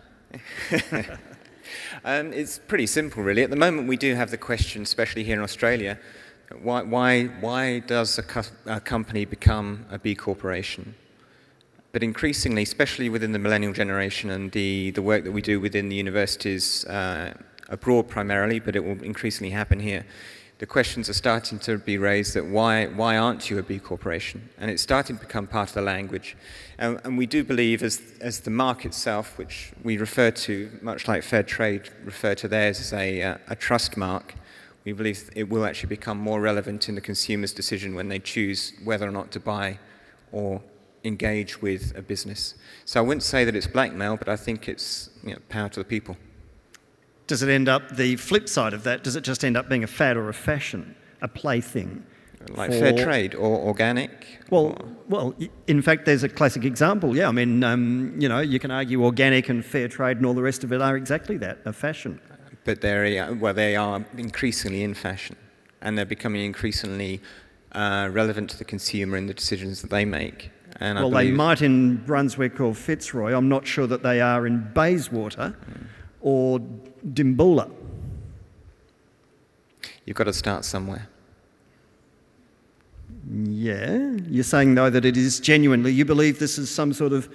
It's pretty simple, really. At the moment, we do have the question, especially here in Australia, why does a company become a B corporation? But increasingly, especially within the millennial generation and the work that we do within the universities abroad primarily, but it will increasingly happen here, the questions are starting to be raised that why aren't you a B corporation? And it's starting to become part of the language. And we do believe as the mark itself, which we refer to, much like fair trade, refer to theirs as a trust mark, we believe it will actually become more relevant in the consumer's decision when they choose whether or not to buy or engage with a business. So I wouldn't say that it's blackmail, but I think it's power to the people. Does it end up, the flip side of that, does it just end up being a fad or a fashion, a plaything? Like fair trade or organic? Well, in fact, there's a classic example, yeah. I mean, you can argue organic and fair trade and all the rest of it are exactly that, a fashion. But they are increasingly in fashion, and they're becoming increasingly relevant to the consumer in the decisions that they make. And well, they might in Brunswick or Fitzroy. I'm not sure that they are in Bayswater or Dimboola. You've got to start somewhere. Yeah. You're saying, though, that it is genuinely, you believe this is some sort of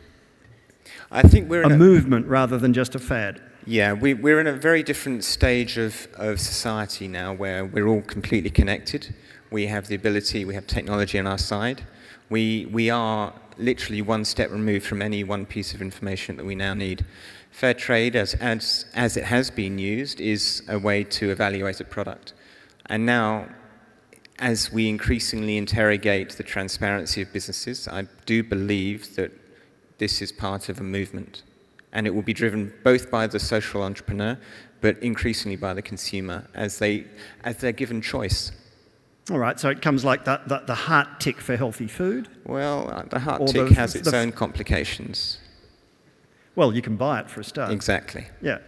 I think we're in a movement rather than just a fad. Yeah, we're in a very different stage of society now where we're all completely connected. We have the ability, we have technology on our side. We are literally one step removed from any one piece of information that we now need. Fair trade, as it has been used, is a way to evaluate a product. And now, as we increasingly interrogate the transparency of businesses, I do believe that this is part of a movement. And it will be driven both by the social entrepreneur, but increasingly by the consumer as they're given choice. All right, so it comes like the heart tick for healthy food? Well, the heart tick has its own complications. Well, you can buy it for a start. Exactly. Yeah.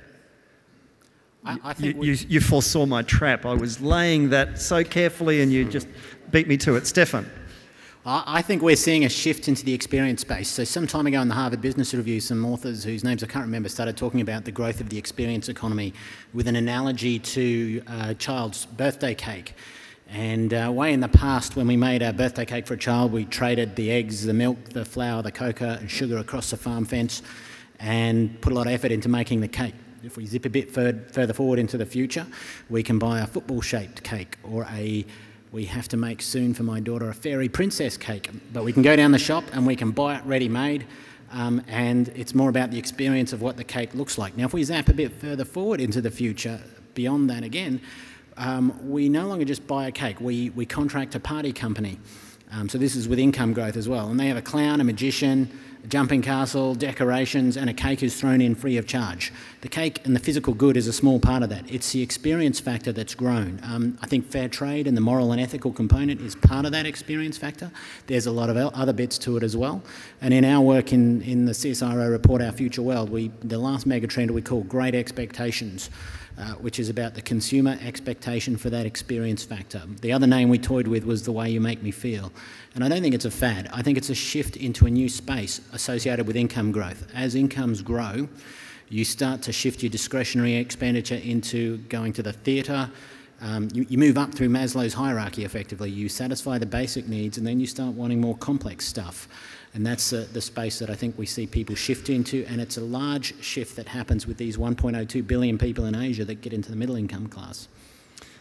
I think you foresaw my trap. I was laying that so carefully and you just beat me to it. Stefan. I think we're seeing a shift into the experience space. So some time ago in the Harvard Business Review, some authors whose names I can't remember started talking about the growth of the experience economy with an analogy to a child's birthday cake. And way in the past, when we made our birthday cake for a child, we traded the eggs, the milk, the flour, the cocoa and sugar across the farm fence and put a lot of effort into making the cake. If we zip a bit further forward into the future, we can buy a football-shaped cake or we have to make soon for my daughter a fairy princess cake. But we can go down the shop and we can buy it ready-made and it's more about the experience of what the cake looks like. Now, if we zap a bit further forward into the future, beyond that again, we no longer just buy a cake, we contract a party company. So this is with income growth as well. And they have a clown, a magician, a jumping castle, decorations, and a cake is thrown in free of charge. The cake and the physical good is a small part of that. It's the experience factor that's grown. I think fair trade and the moral and ethical component is part of that experience factor. There's a lot of other bits to it as well. And in our work in the CSIRO report, Our Future World, the last megatrend we call Great Expectations, which is about the consumer expectation for that experience factor. The other name we toyed with was The Way You Make Me Feel. And I don't think it's a fad. I think it's a shift into a new space associated with income growth. As incomes grow, you start to shift your discretionary expenditure into going to the theatre. You move up through Maslow's hierarchy, effectively. You satisfy the basic needs, and then you start wanting more complex stuff. And that's the space that I think we see people shift into, and it's a large shift that happens with these 1.02 billion people in Asia that get into the middle income class.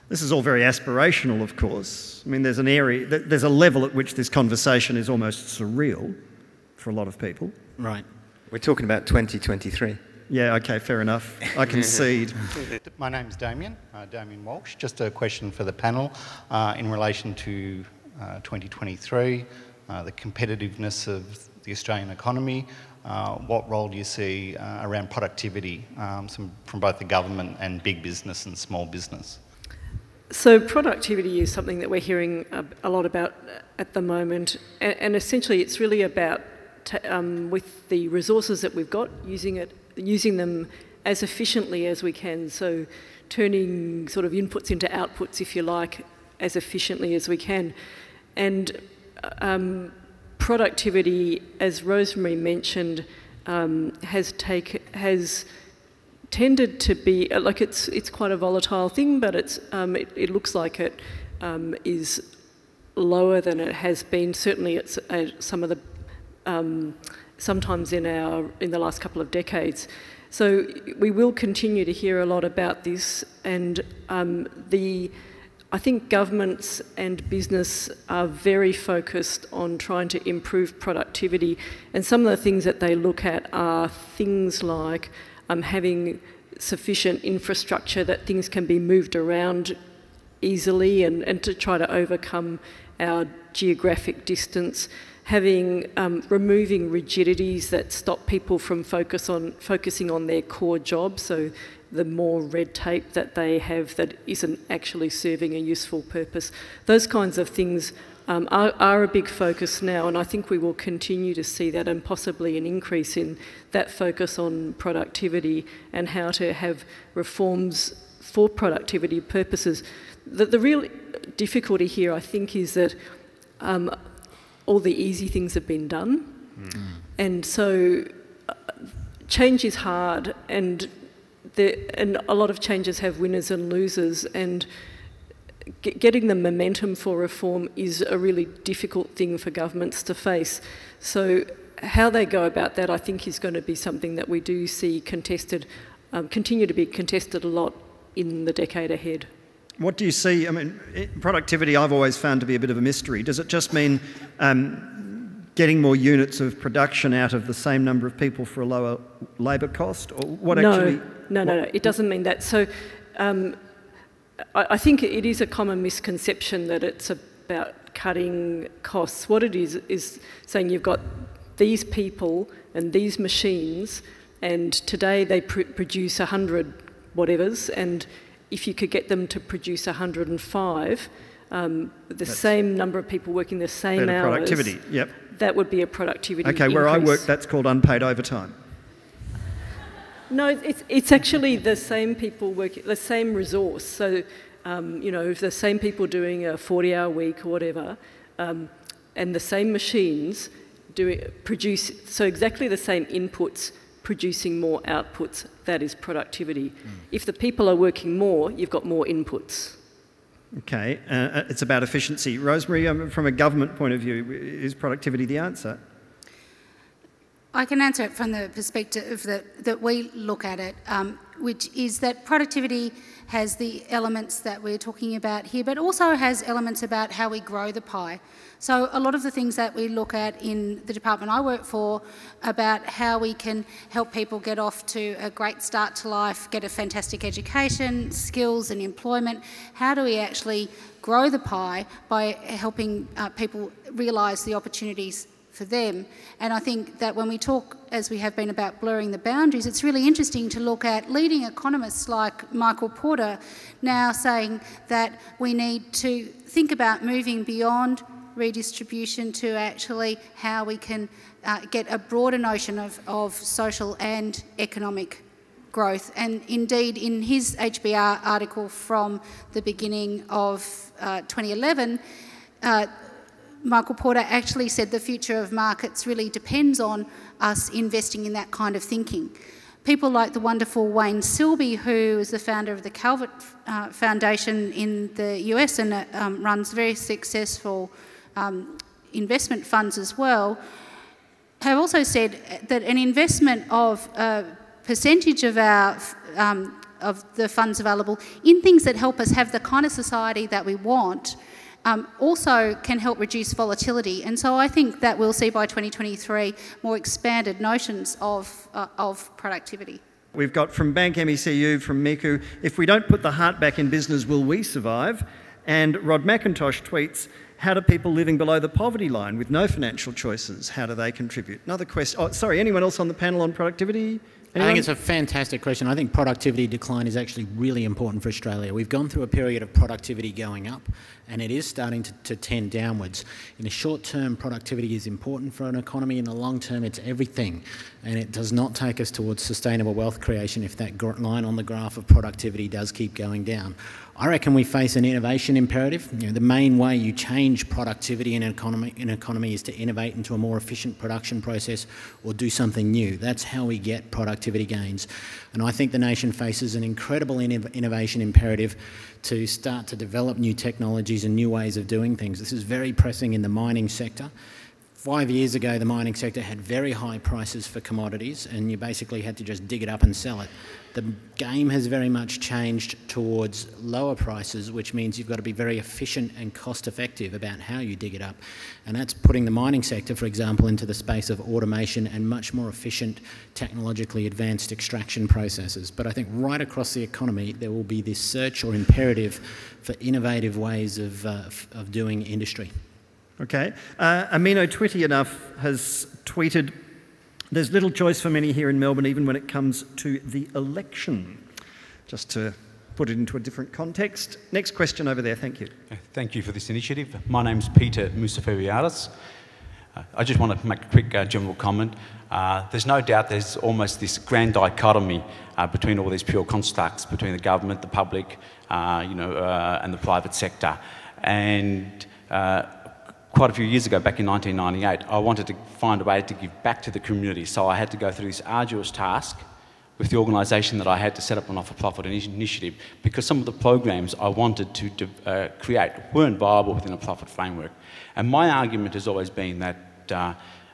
This is all very aspirational, of course. I mean, there's a level at which this conversation is almost surreal for a lot of people. Right. We're talking about 2023. Yeah, okay, fair enough. I concede. My name's Damien Walsh. Just a question for the panel in relation to 2023, the competitiveness of the Australian economy. What role do you see around productivity from both the government and big business and small business? So productivity is something that we're hearing a lot about at the moment, and essentially it's really about with the resources that we've got, using them as efficiently as we can. So turning sort of inputs into outputs, if you like, as efficiently as we can. And productivity, as Rosemary mentioned, has tended to be like it's quite a volatile thing, but it looks like it is lower than it has been. Certainly, it's some of the sometimes in the last couple of decades. So we will continue to hear a lot about this, and I think governments and business are very focused on trying to improve productivity, and some of the things that they look at are things like having sufficient infrastructure that things can be moved around easily and to try to overcome our geographic distance, removing rigidities that stop people from focusing on their core job, so the more red tape that they have that isn't actually serving a useful purpose. Those kinds of things are a big focus now, and I think we will continue to see that, and possibly an increase in that focus on productivity and how to have reforms for productivity purposes. The real difficulty here, I think, is that all the easy things have been done, and so change is hard, and a lot of changes have winners and losers, and getting the momentum for reform is a really difficult thing for governments to face. So how they go about that, I think, is going to be something that we do see contested, continue to be contested a lot in the decade ahead. What do you see? I mean, productivity I've always found to be a bit of a mystery. Does it just mean getting more units of production out of the same number of people for a lower labour cost? Or what actually? No, it doesn't mean that. So I think it is a common misconception that it's about cutting costs. What it is saying you've got these people and these machines, and today they produce 100 whatevers, and if you could get them to produce 105, the same number of people working the same hours, productivity, yep. That would be a productivity Okay, increase. where I work, that's called unpaid overtime. No, it's actually the same people working, the same resource. So, if the same people doing a 40-hour week or whatever, and the same machines produce, so exactly the same inputs, producing more outputs, that is productivity. If the people are working more, you've got more inputs. Okay, it's about efficiency. Rosemary, from a government point of view, is productivity the answer? I can answer it from the perspective that we look at it, which is that productivity has the elements that we're talking about here, but also has elements about how we grow the pie. So a lot of the things that we look at in the department I work for about how we can help people get off to a great start to life, get a fantastic education, skills and employment, how do we actually grow the pie by helping people realise the opportunities for them. And I think that when we talk, as we have been, about blurring the boundaries, it's really interesting to look at leading economists like Michael Porter now saying that we need to think about moving beyond redistribution to actually how we can get a broader notion of social and economic growth. And indeed, in his HBR article from the beginning of 2011, Michael Porter actually said the future of markets really depends on us investing in that kind of thinking. People like the wonderful Wayne Silby, who is the founder of the Calvert Foundation in the US and runs very successful investment funds as well, have also said that an investment of a percentage of our the funds available in things that help us have the kind of society that we want, also can help reduce volatility. And so I think that we'll see by 2023 more expanded notions of productivity. We've got from Bank MECU, from Miku, if we don't put the heart back in business, will we survive? And Rod McIntosh tweets, how do people living below the poverty line with no financial choices, how do they contribute? Another question. Oh, sorry, anyone else on the panel on productivity? Anyone? I think it's a fantastic question. I think productivity decline is actually really important for Australia. We've gone through a period of productivity going up, and it is starting to tend downwards. In the short term, productivity is important for an economy. In the long term, it's everything. And it does not take us towards sustainable wealth creation if that line on the graph of productivity does keep going down. I reckon we face an innovation imperative. You know, the main way you change productivity in an economy is to innovate into a more efficient production process or do something new. That's how we get productivity gains. And I think the nation faces an incredible innovation imperative to start to develop new technologies and new ways of doing things. This is very pressing in the mining sector. 5 years ago, the mining sector had very high prices for commodities, and you basically had to just dig it up and sell it. The game has very much changed towards lower prices, which means you've got to be very efficient and cost-effective about how you dig it up. And that's putting the mining sector, for example, into the space of automation and much more efficient, technologically advanced extraction processes. But I think right across the economy, there will be this search or imperative for innovative ways of doing industry. Okay. Amino Twitty Enough has tweeted, there's little choice for many here in Melbourne, even when it comes to the election. Just to put it into a different context. Next question over there, thank you. Thank you for this initiative. My name's Peter Musaferiadis. I just want to make a quick general comment. There's no doubt there's almost this grand dichotomy between all these pure constructs, between the government, the public, and the private sector. And quite a few years ago, back in 1998, I wanted to find a way to give back to the community. So I had to go through this arduous task with the organisation that I had to set up a not-for-profit initiative, because some of the programs I wanted to create weren't viable within a profit framework. And my argument has always been that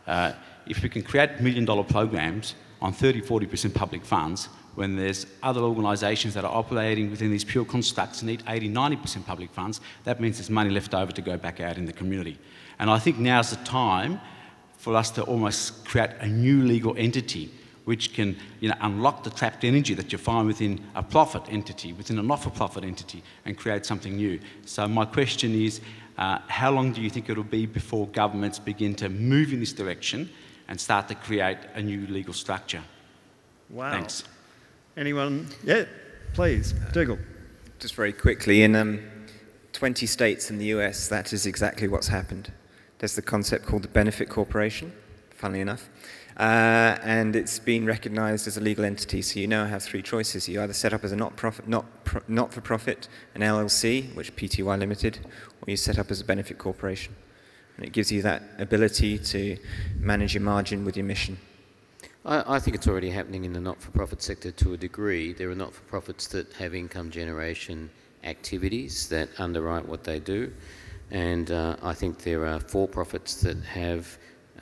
if we can create $1 million programs on 30–40% public funds, when there's other organisations that are operating within these pure constructs and need 80–90% public funds, that means there's money left over to go back out in the community. And I think now's the time for us to almost create a new legal entity which can unlock the trapped energy that you find within a profit entity, within a not-for-profit entity, and create something new. So my question is, how long do you think it'll be before governments begin to move in this direction and start to create a new legal structure? Wow. Thanks. Anyone? Yeah, please, Dougal. Just very quickly, in 20 states in the US, that is exactly what's happened. There's the concept called the benefit corporation, funnily enough, and it's been recognised as a legal entity. So you now have three choices. You either set up as a not-for-profit, an LLC, which PTY Limited, or you set up as a benefit corporation. And it gives you that ability to manage your margin with your mission. I think it's already happening in the not-for-profit sector to a degree. There are not-for-profits that have income generation activities that underwrite what they do, and I think there are for-profits that have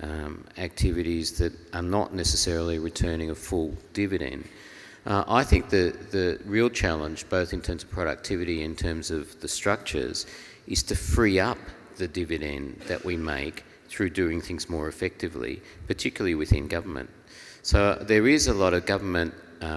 activities that are not necessarily returning a full dividend. I think the real challenge, both in terms of productivity and in terms of the structures, is to free up the dividend that we make through doing things more effectively, particularly within government. So there is a lot of government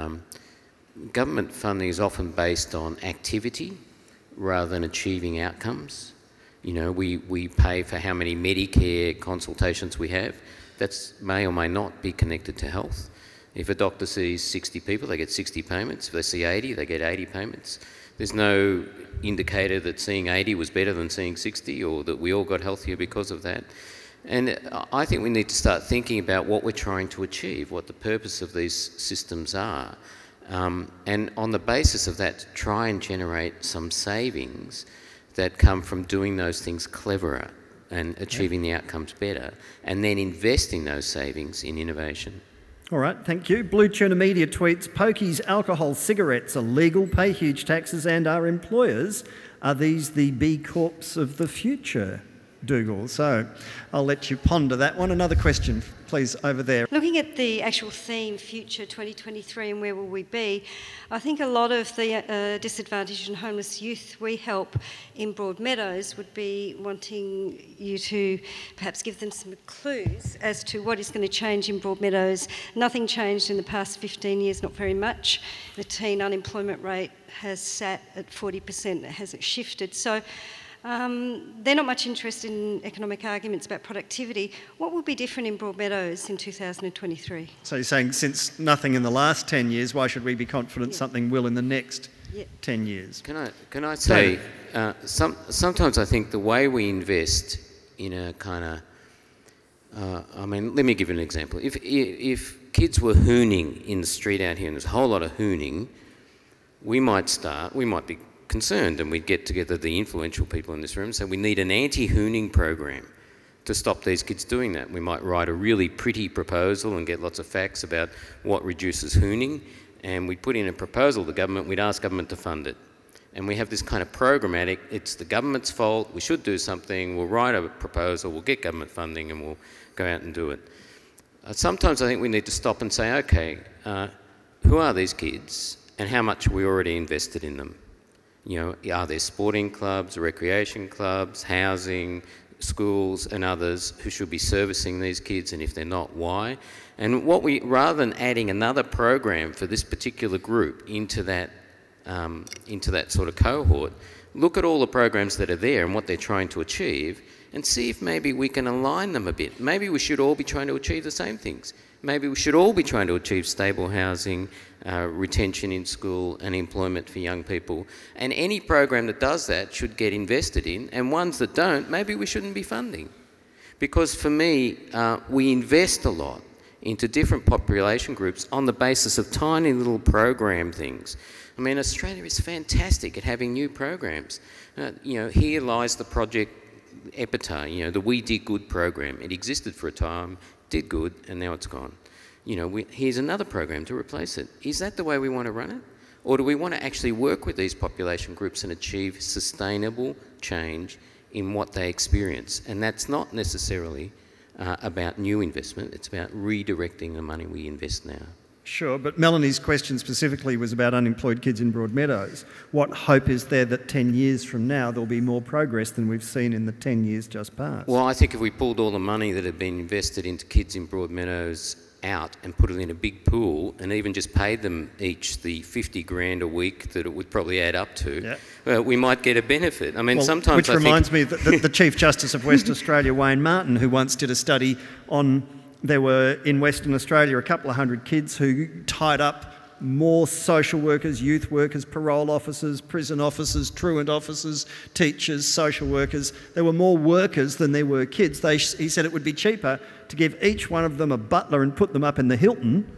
funding is often based on activity rather than achieving outcomes. You know, we pay for how many Medicare consultations we have. That may or may not be connected to health. If a doctor sees 60 people, they get 60 payments. If they see 80, they get 80 payments. There's no indicator that seeing 80 was better than seeing 60, or that we all got healthier because of that. And I think we need to start thinking about what we're trying to achieve, what the purpose of these systems are. And on the basis of that, try and generate some savings that come from doing those things cleverer and achieving the outcomes better, and then investing those savings in innovation. All right, thank you. Blue Tuna Media tweets, pokies, alcohol, cigarettes are legal, pay huge taxes and are employers. Are these the B Corps of the future? Dougal. So I'll let you ponder that one. Another question, please, over there. Looking at the actual theme, Future 2023 and where will we be, I think a lot of the disadvantaged and homeless youth we help in Broadmeadows would be wanting you to perhaps give them some clues as to what is going to change in Broadmeadows. Nothing changed in the past 15 years, not very much. The teen unemployment rate has sat at 40%, it hasn't shifted. So they're not much interested in economic arguments about productivity. What will be different in Broadmeadows in 2023? So you're saying since nothing in the last 10 years, why should we be confident something will in the next 10 years? Can I say, sometimes I think the way we invest in a kind of, I mean, let me give you an example. If kids were hooning in the street out here and there's a whole lot of hooning, we might be concerned, and we'd get together the influential people in this room and say we need an anti-hooning program to stop these kids doing that. We might write a really pretty proposal and get lots of facts about what reduces hooning, and we'd put in a proposal to the government, we'd ask government to fund it. And we have this kind of programmatic, it's the government's fault, we should do something, we'll write a proposal, we'll get government funding and we'll go out and do it. Sometimes I think we need to stop and say, okay, who are these kids and how much have we already invested in them? You know, are there sporting clubs, recreation clubs, housing, schools and others who should be servicing these kids, and if they're not, why? And rather than adding another program for this particular group into that sort of cohort, look at all the programs that are there and what they're trying to achieve and see if maybe we can align them a bit. Maybe we should all be trying to achieve the same things. Maybe we should all be trying to achieve stable housing, retention in school and employment for young people. And any program that does that should get invested in, and ones that don't, maybe we shouldn't be funding. Because for me, we invest a lot into different population groups on the basis of tiny little program things. I mean, Australia is fantastic at having new programs. You know, here lies the project Epitaph, you know, the We Did Good program. It existed for a time, did good, and now it's gone. You know, here's another program to replace it. Is that the way we want to run it? Or do we want to actually work with these population groups and achieve sustainable change in what they experience? And that's not necessarily about new investment, it's about redirecting the money we invest now. Sure, but Melanie's question specifically was about unemployed kids in Broadmeadows. What hope is there that 10 years from now there'll be more progress than we've seen in the 10 years just past? Well, I think if we pulled all the money that had been invested into kids in Broadmeadows out and put it in a big pool and even just paid them each the 50 grand a week that it would probably add up to, we might get a benefit. I mean, sometimes which reminds me that the Chief Justice of West Australia, Wayne Martin, who once did a study on, there were in Western Australia a couple of hundred kids who tied up more social workers, youth workers, parole officers, prison officers, truant officers, teachers, social workers. There were more workers than there were kids. He said it would be cheaper to give each one of them a butler and put them up in the Hilton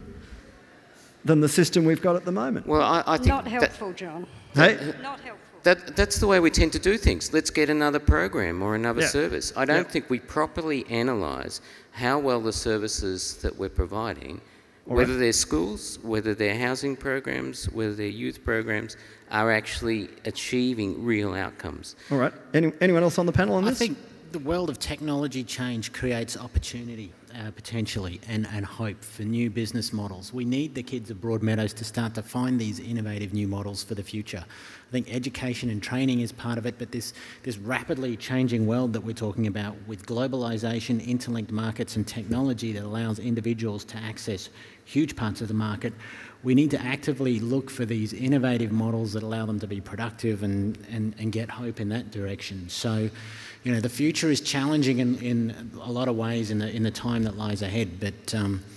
than the system we've got at the moment. Well, I think not helpful, John. Hey? Not helpful. That's the way we tend to do things. Let's get another program or another service. I don't think we properly analyse how well the services that we're providing, whether they're schools, whether they're housing programs, whether they're youth programs, are actually achieving real outcomes. All right. Anyone else on the panel on this? I think the world of technology change creates opportunity, potentially, and hope for new business models. We need the kids of Broadmeadows to start to find these innovative new models for the future. I think education and training is part of it, but this rapidly changing world that we're talking about with globalisation, interlinked markets and technology that allows individuals to access huge parts of the market, we need to actively look for these innovative models that allow them to be productive and get hope in that direction. So, you know, the future is challenging in a lot of ways in the time that lies ahead, but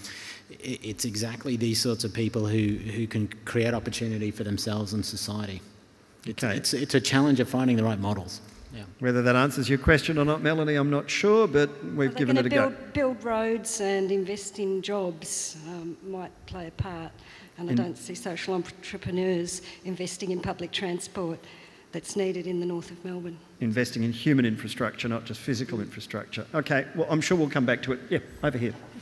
it's exactly these sorts of people who can create opportunity for themselves and society. It's a challenge of finding the right models. Yeah. Whether that answers your question or not, Melanie, I'm not sure, but we've given it a go. Build roads and invest in jobs might play a part, and I don't see social entrepreneurs investing in public transport that's needed in the north of Melbourne. Investing in human infrastructure, not just physical infrastructure. Okay, well, I'm sure we'll come back to it. Yeah, over here.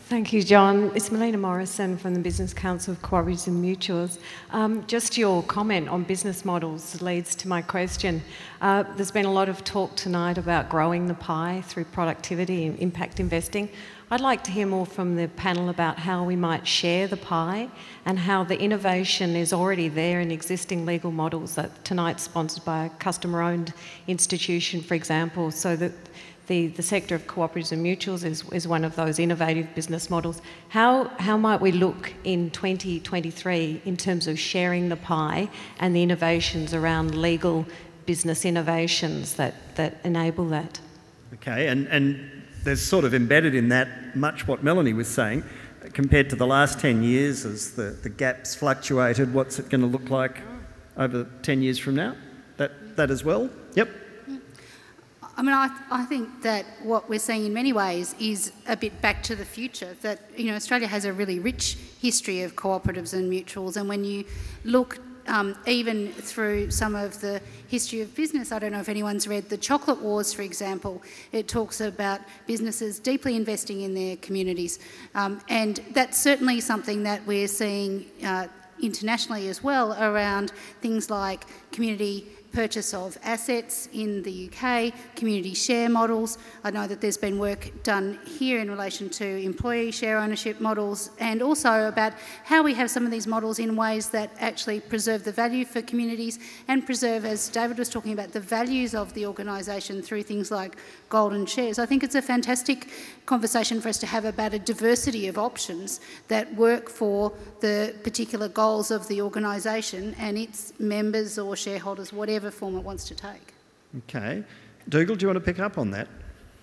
Thank you, John. It's Melina Morrison from the Business Council of Cooperatives and Mutuals. Just your comment on business models leads to my question. There's been a lot of talk tonight about growing the pie through productivity and impact investing. I'd like to hear more from the panel about how we might share the pie and how the innovation is already there in existing legal models that tonight's sponsored by a customer-owned institution, for example, so that the sector of cooperatives and mutuals is one of those innovative business models. How might we look in 2023 in terms of sharing the pie and the innovations around legal business innovations that enable that? Okay, and there's sort of embedded in that much what Melanie was saying. Compared to the last 10 years, as the gaps fluctuated, what's it going to look like over 10 years from now? That as well? Yep. I mean, I think that what we're seeing in many ways is a bit back to the future, that, you know, Australia has a really rich history of cooperatives and mutuals, and when you look even through some of the history of business, I don't know if anyone's read The Chocolate Wars, for example. It talks about businesses deeply investing in their communities, and that's certainly something that we're seeing internationally as well, around things like community purchase of assets in the UK, community share models. I know that there's been work done here in relation to employee share ownership models, and also about how we have some of these models in ways that actually preserve the value for communities and preserve, as David was talking about, the values of the organisation through things like golden shares. I think it's a fantastic conversation for us to have about a diversity of options that work for the particular goals of the organisation and its members or shareholders, whatever form it wants to take. Okay. Dougal, do you want to pick up on that?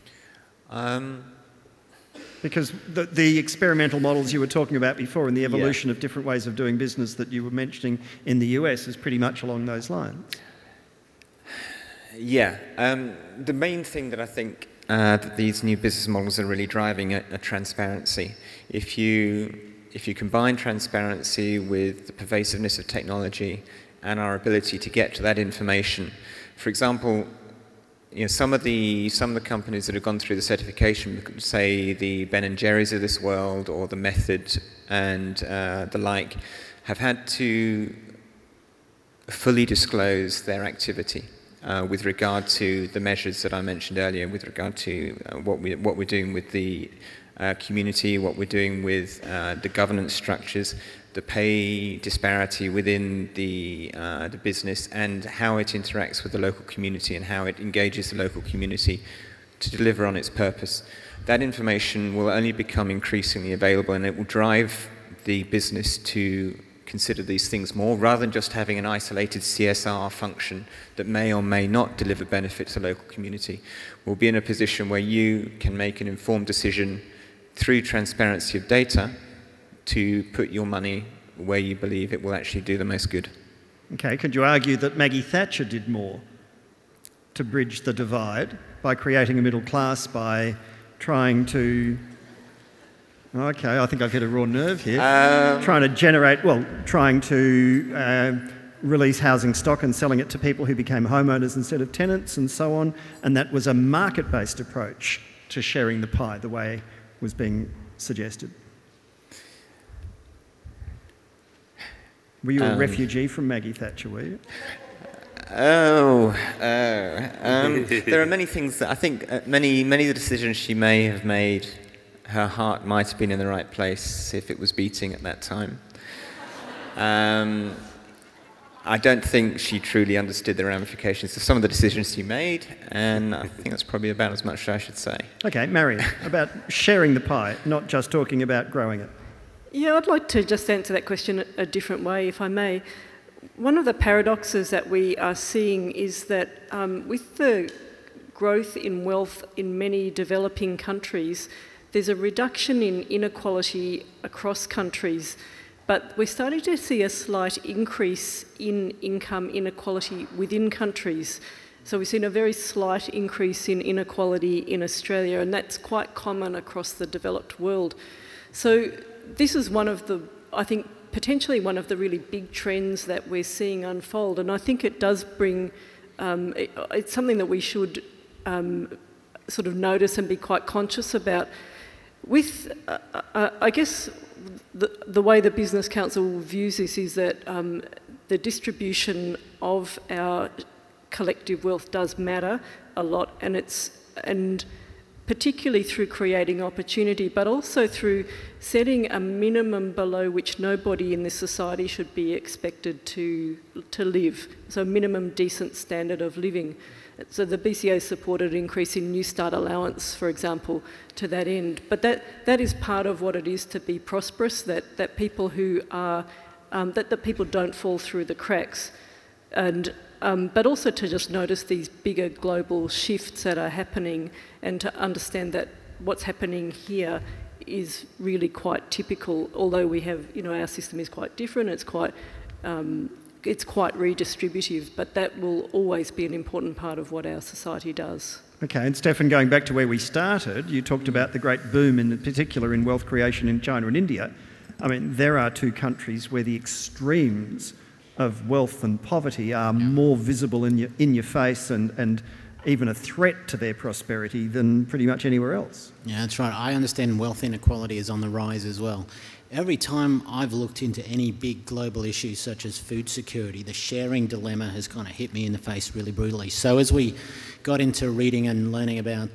Because the experimental models you were talking about before and the evolution of different ways of doing business that you were mentioning in the US is pretty much along those lines. Yeah. The main thing that I think that these new business models are really driving are transparency. If you combine transparency with the pervasiveness of technology and our ability to get to that information, for example, you know, some of the companies that have gone through the certification, say the Ben & Jerry's of this world or the Method and the like, have had to fully disclose their activity with regard to the measures that I mentioned earlier, with regard to what we're doing with the community, what we're doing with the governance structures, the pay disparity within the business, and how it interacts with the local community and how it engages the local community to deliver on its purpose. That information will only become increasingly available, and it will drive the business to consider these things more, rather than just having an isolated CSR function that may or may not deliver benefit to the local community. We'll be in a position where you can make an informed decision through transparency of data to put your money where you believe it will actually do the most good. Okay, could you argue that Maggie Thatcher did more to bridge the divide by creating a middle class, by trying to... Okay, I think I've hit a raw nerve here. Trying to release housing stock and selling it to people who became homeowners instead of tenants and so on. And that was a market-based approach to sharing the pie, the way was being suggested. Were you a refugee from Maggie Thatcher, were you? There are many things that I think, many of the decisions she may have made, her heart might have been in the right place if it was beating at that time. I don't think she truly understood the ramifications of some of the decisions she made, and I think that's probably about as much as I should say. Okay, Marion, about sharing the pie, not just talking about growing it. Yeah, I'd like to just answer that question a different way, if I may. One of the paradoxes that we are seeing is that with the growth in wealth in many developing countries, there's a reduction in inequality across countries, but we're starting to see a slight increase in income inequality within countries. So we've seen a very slight increase in inequality in Australia, and that's quite common across the developed world. So this is one of the, I think, potentially one of the really big trends that we're seeing unfold, and I think it does bring, it's something that we should sort of notice and be quite conscious about. I guess the way the Business Council views this is that the distribution of our collective wealth does matter a lot, and particularly through creating opportunity, but also through setting a minimum below which nobody in this society should be expected to live. So a minimum decent standard of living. So the BCA supported increasing New Start allowance, for example, to that end. But that is part of what it is to be prosperous, that people who are, that people don't fall through the cracks. And but also to just notice these bigger global shifts that are happening, and to understand that what's happening here is really quite typical, although we have, our system is quite different, it's quite redistributive, but that will always be an important part of what our society does. Okay, and Stefan, going back to where we started, you talked about the great boom, in particular in wealth creation in China and India. I mean, there are two countries where the extremes of wealth and poverty are more visible in your face and even a threat to their prosperity than pretty much anywhere else. Yeah, that's right. I understand wealth inequality is on the rise as well. Every time I've looked into any big global issues such as food security, the sharing dilemma has kind of hit me in the face really brutally. So as we got into reading and learning about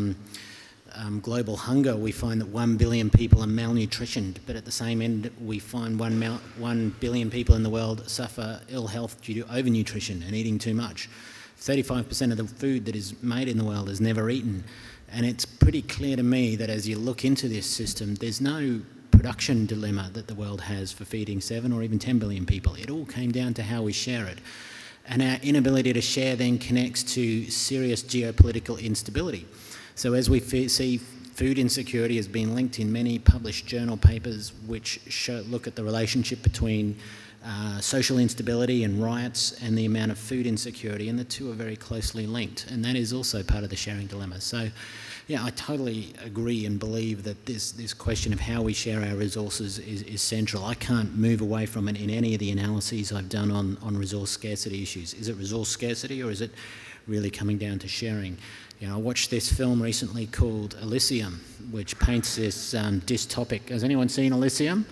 global hunger, we find that 1 billion people are malnutritioned, but at the same end we find 1 billion people in the world suffer ill health due to overnutrition and eating too much. 35% of the food that is made in the world is never eaten. And it's pretty clear to me that as you look into this system, there's no production dilemma that the world has for feeding 7 or even 10 billion people. It all came down to how we share it. And our inability to share then connects to serious geopolitical instability. So as we see food insecurity has been linked in many published journal papers which look at the relationship between social instability and riots and the amount of food insecurity, and the two are very closely linked, and that is also part of the sharing dilemma. So yeah, I totally agree and believe that this question of how we share our resources is central. I can't move away from it in any of the analyses I've done on resource scarcity issues. Is it resource scarcity or is it really coming down to sharing? I watched this film recently called Elysium, which paints this dystopic. Has anyone seen Elysium?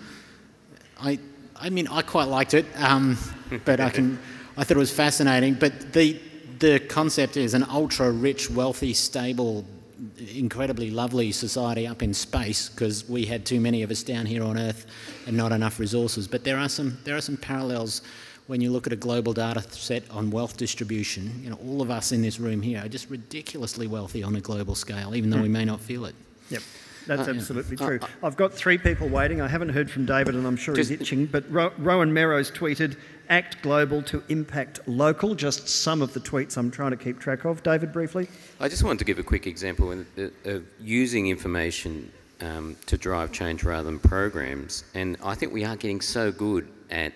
I mean, I quite liked it, but I thought it was fascinating. But the concept is an ultra-rich, wealthy, stable, incredibly lovely society up in space, because we had too many of us down here on Earth and not enough resources. But there are some parallels when you look at a global data set on wealth distribution. All of us in this room here are just ridiculously wealthy on a global scale, even though we may not feel it. Yep. That's absolutely true. I've got 3 people waiting. I haven't heard from David, and I'm sure he's itching, but Rowan Merrow's tweeted, act global to impact local. Just some of the tweets I'm trying to keep track of. David, briefly. I just wanted to give a quick example of using information to drive change rather than programs, and I think we are getting so good at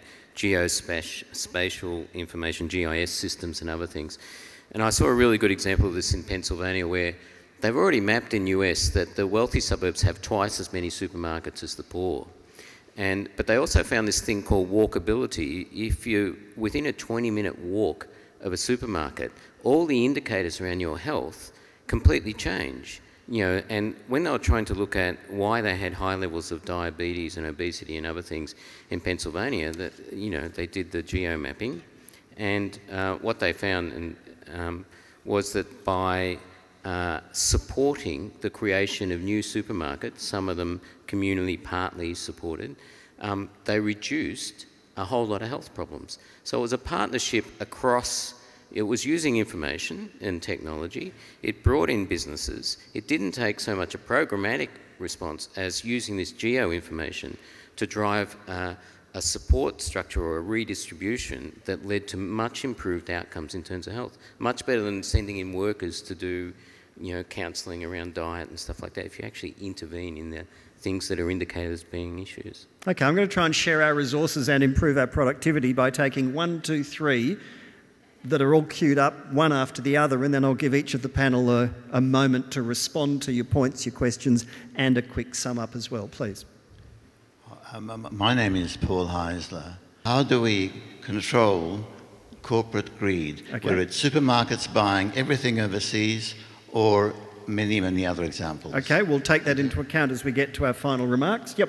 geospatial information, GIS systems and other things. And I saw a really good example of this in Pennsylvania, where they've already mapped in US that the wealthy suburbs have twice as many supermarkets as the poor. But they also found this thing called walkability. If you're within a 20-minute walk of a supermarket, all the indicators around your health completely change. And when they were trying to look at why they had high levels of diabetes and obesity and other things in Pennsylvania, they did the geo mapping, and what they found was that by supporting the creation of new supermarkets, some of them communally partly supported, they reduced a whole lot of health problems. So it was a partnership across. It was using information and technology. It brought in businesses. It didn't take so much a programmatic response as using this geo-information to drive a support structure or a redistribution that led to much improved outcomes in terms of health. Much better than sending in workers to do, counselling around diet and stuff like that, if you actually intervene in the things that are indicated as being issues. Okay, I'm going to try and share our resources and improve our productivity by taking 1, 2, 3 that are all queued up, one after the other, and then I'll give each of the panel a moment to respond to your points, your questions, and a quick sum up as well, please. My name is Paul Heisler. How do we control corporate greed, whether it's supermarkets buying everything overseas or many, many other examples. Okay, we'll take that into account as we get to our final remarks. Yep.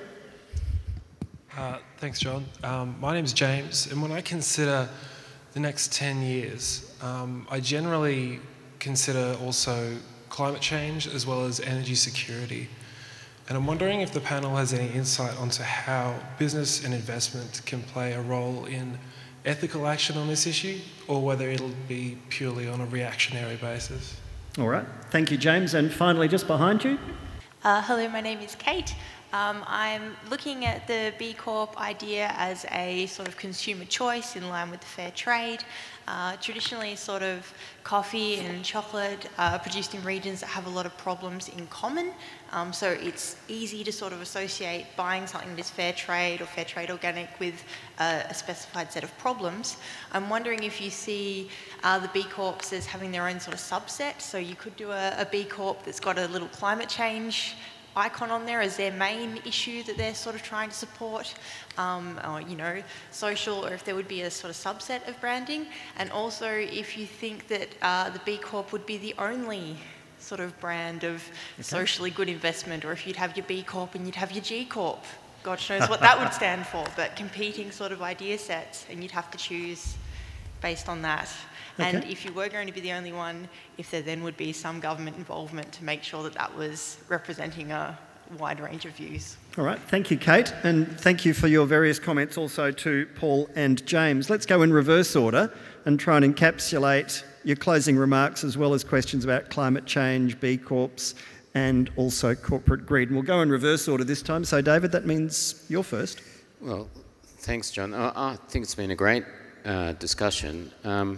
Thanks, John. My name's James, and when I consider the next 10 years, I generally consider also climate change as well as energy security. And I'm wondering if the panel has any insight onto how business and investment can play a role in ethical action on this issue, or whether it'll be purely on a reactionary basis. All right. Thank you, James. And finally, just behind you. Hello, my name is Kate. I'm looking at the B Corp idea as a sort of consumer choice in line with the fair trade. Traditionally, sort of coffee and chocolate are produced in regions that have a lot of problems in common. So it's easy to sort of associate buying something that is fair trade or fair trade organic with a specified set of problems. I'm wondering if you see the B Corps as having their own sort of subset. So you could do a B Corp that's got a little climate change icon on there as their main issue that they're sort of trying to support, or, you know, social, or if there would be a sort of subset of branding. And also if you think that the B Corp would be the only sort of brand of socially good investment, or if you'd have your B Corp and you'd have your G Corp. God knows what that would stand for, but competing sort of idea sets, and you'd have to choose based on that. And if you were going to be the only one, if there then would be some government involvement to make sure that that was representing a wide range of views. All right, thank you, Kate, and thank you for your various comments also to Paul and James. Let's go in reverse order and try and encapsulate your closing remarks as well as questions about climate change, B Corps, and also corporate greed. And we'll go in reverse order this time. So, David, that means you're first. Well, thanks, John. I think it's been a great discussion.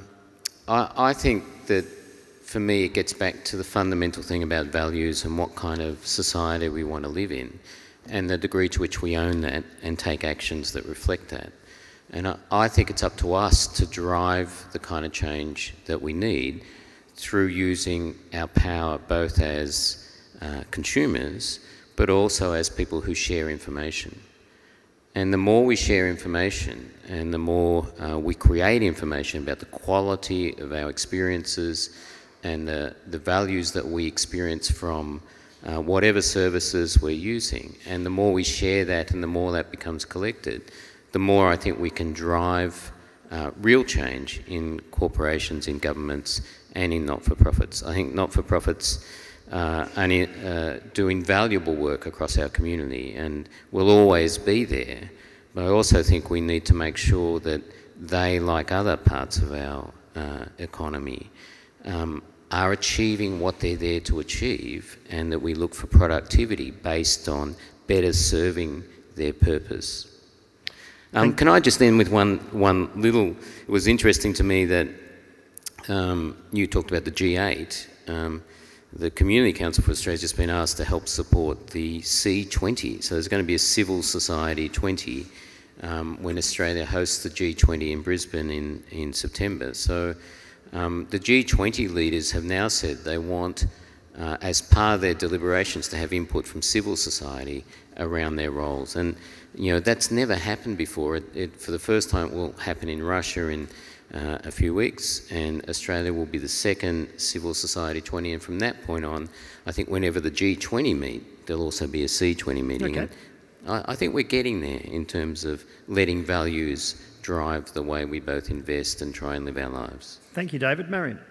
I think that, for me, it gets back to the fundamental thing about values and what kind of society we want to live in, and the degree to which we own that and take actions that reflect that. And I think it's up to us to drive the kind of change that we need through using our power both as consumers, but also as people who share information. And the more we share information and the more we create information about the quality of our experiences and the values that we experience from whatever services we're using, and the more we share that and the more that becomes collected, the more I think we can drive real change in corporations, in governments, and in not-for-profits. I think not-for-profits do invaluable work across our community and will always be there. But I also think we need to make sure that they, like other parts of our economy, are achieving what they're there to achieve, and that we look for productivity based on better serving their purpose. Can I just end with one little... It was interesting to me that you talked about the G8. The Community Council for Australia has just been asked to help support the C20. So there's going to be a civil society 20 when Australia hosts the G20 in Brisbane in September. So the G20 leaders have now said they want, as part of their deliberations, to have input from civil society around their roles. And, you know, that's never happened before. For the first time, it will happen in Russia in a few weeks, and Australia will be the second civil society 20, and from that point on, I think whenever the G20 meet, there'll also be a C20 meeting. Okay. And I think we're getting there in terms of letting values drive the way we both invest and try and live our lives. Thank you, David. Marion.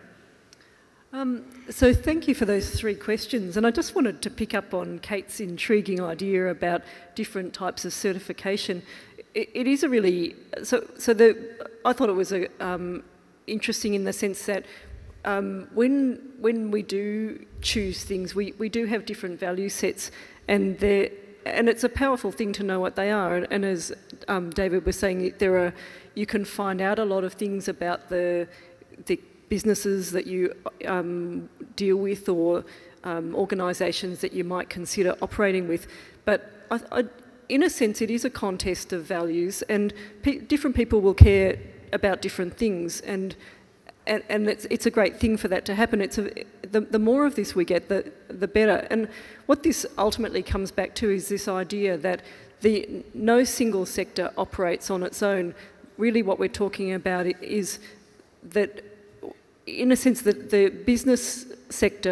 So thank you for those three questions, and I just wanted to pick up on Kate's intriguing idea about different types of certification. It is a really... I thought it was interesting in the sense that when we do choose things, we do have different value sets, and it's a powerful thing to know what they are. And as David was saying, you can find out a lot of things about the businesses that you deal with, or organisations that you might consider operating with. But in a sense, it is a contest of values, and different people will care about different things, and it's a great thing for that to happen. The more of this we get, the better. And what this ultimately comes back to is this idea that no single sector operates on its own. Really what we're talking about is that, in a sense, that the business sector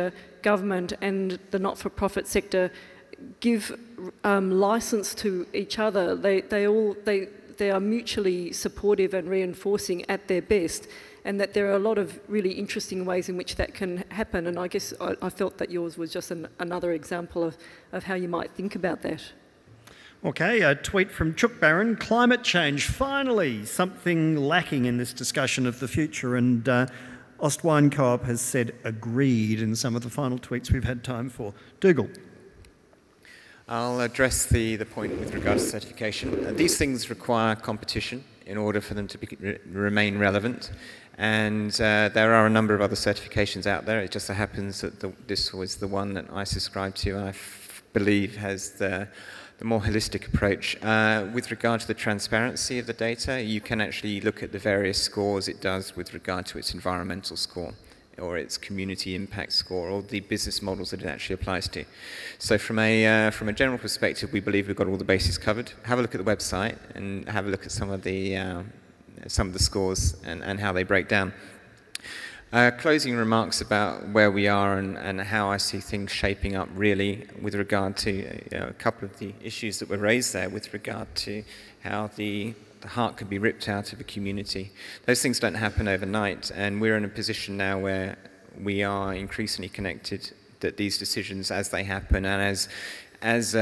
government and the not-for-profit sector give licence to each other. They are mutually supportive and reinforcing at their best, and that there are a lot of really interesting ways in which that can happen. And I guess I felt that yours was just another example of how you might think about that. Okay, a tweet from Chook Barron, climate change, finally, something lacking in this discussion of the future, and Ostwine Co-op has said agreed in some of the final tweets we've had time for. Dougal. I'll address the point with regards to certification. These things require competition in order for them to remain relevant. And there are a number of other certifications out there. It just so happens that this was the one that I subscribe to, and I believe has the more holistic approach. With regard to the transparency of the data, you can actually look at the various scores it does with regard to its environmental score, or its community impact score, or the business models that it actually applies to. So from a general perspective, we believe we've got all the bases covered. Have a look at the website and have a look at some of the scores and how they break down. Closing remarks about where we are and how I see things shaping up really with regard to a couple of the issues that were raised there with regard to how the heart could be ripped out of a community. Those things don't happen overnight, and we're in a position now where we are increasingly connected, that these decisions as they happen and as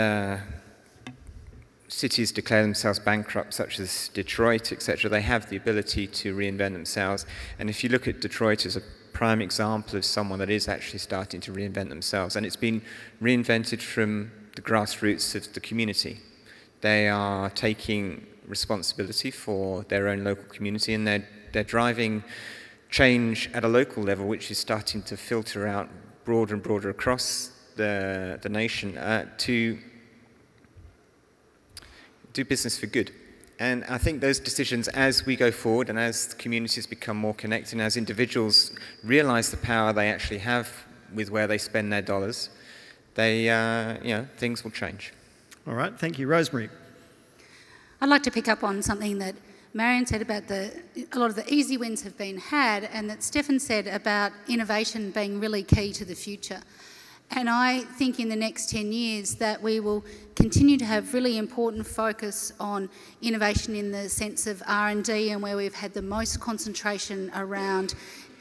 cities declare themselves bankrupt, such as Detroit, etc., they have the ability to reinvent themselves. And if you look at Detroit as a prime example of someone that is actually starting to reinvent themselves, and it's been reinvented from the grassroots of the community. They are taking responsibility for their own local community, and they're driving change at a local level, which is starting to filter out broader and broader across the nation to do business for good. And I think those decisions, as we go forward and as communities become more connected and as individuals realise the power they actually have with where they spend their dollars, things will change. All right, thank you. Rosemary. I'd like to pick up on something that Marion said about a lot of the easy wins have been had, and that Stefan said about innovation being really key to the future. And I think in the next 10 years that we will continue to have really important focus on innovation in the sense of R&D, and where we've had the most concentration around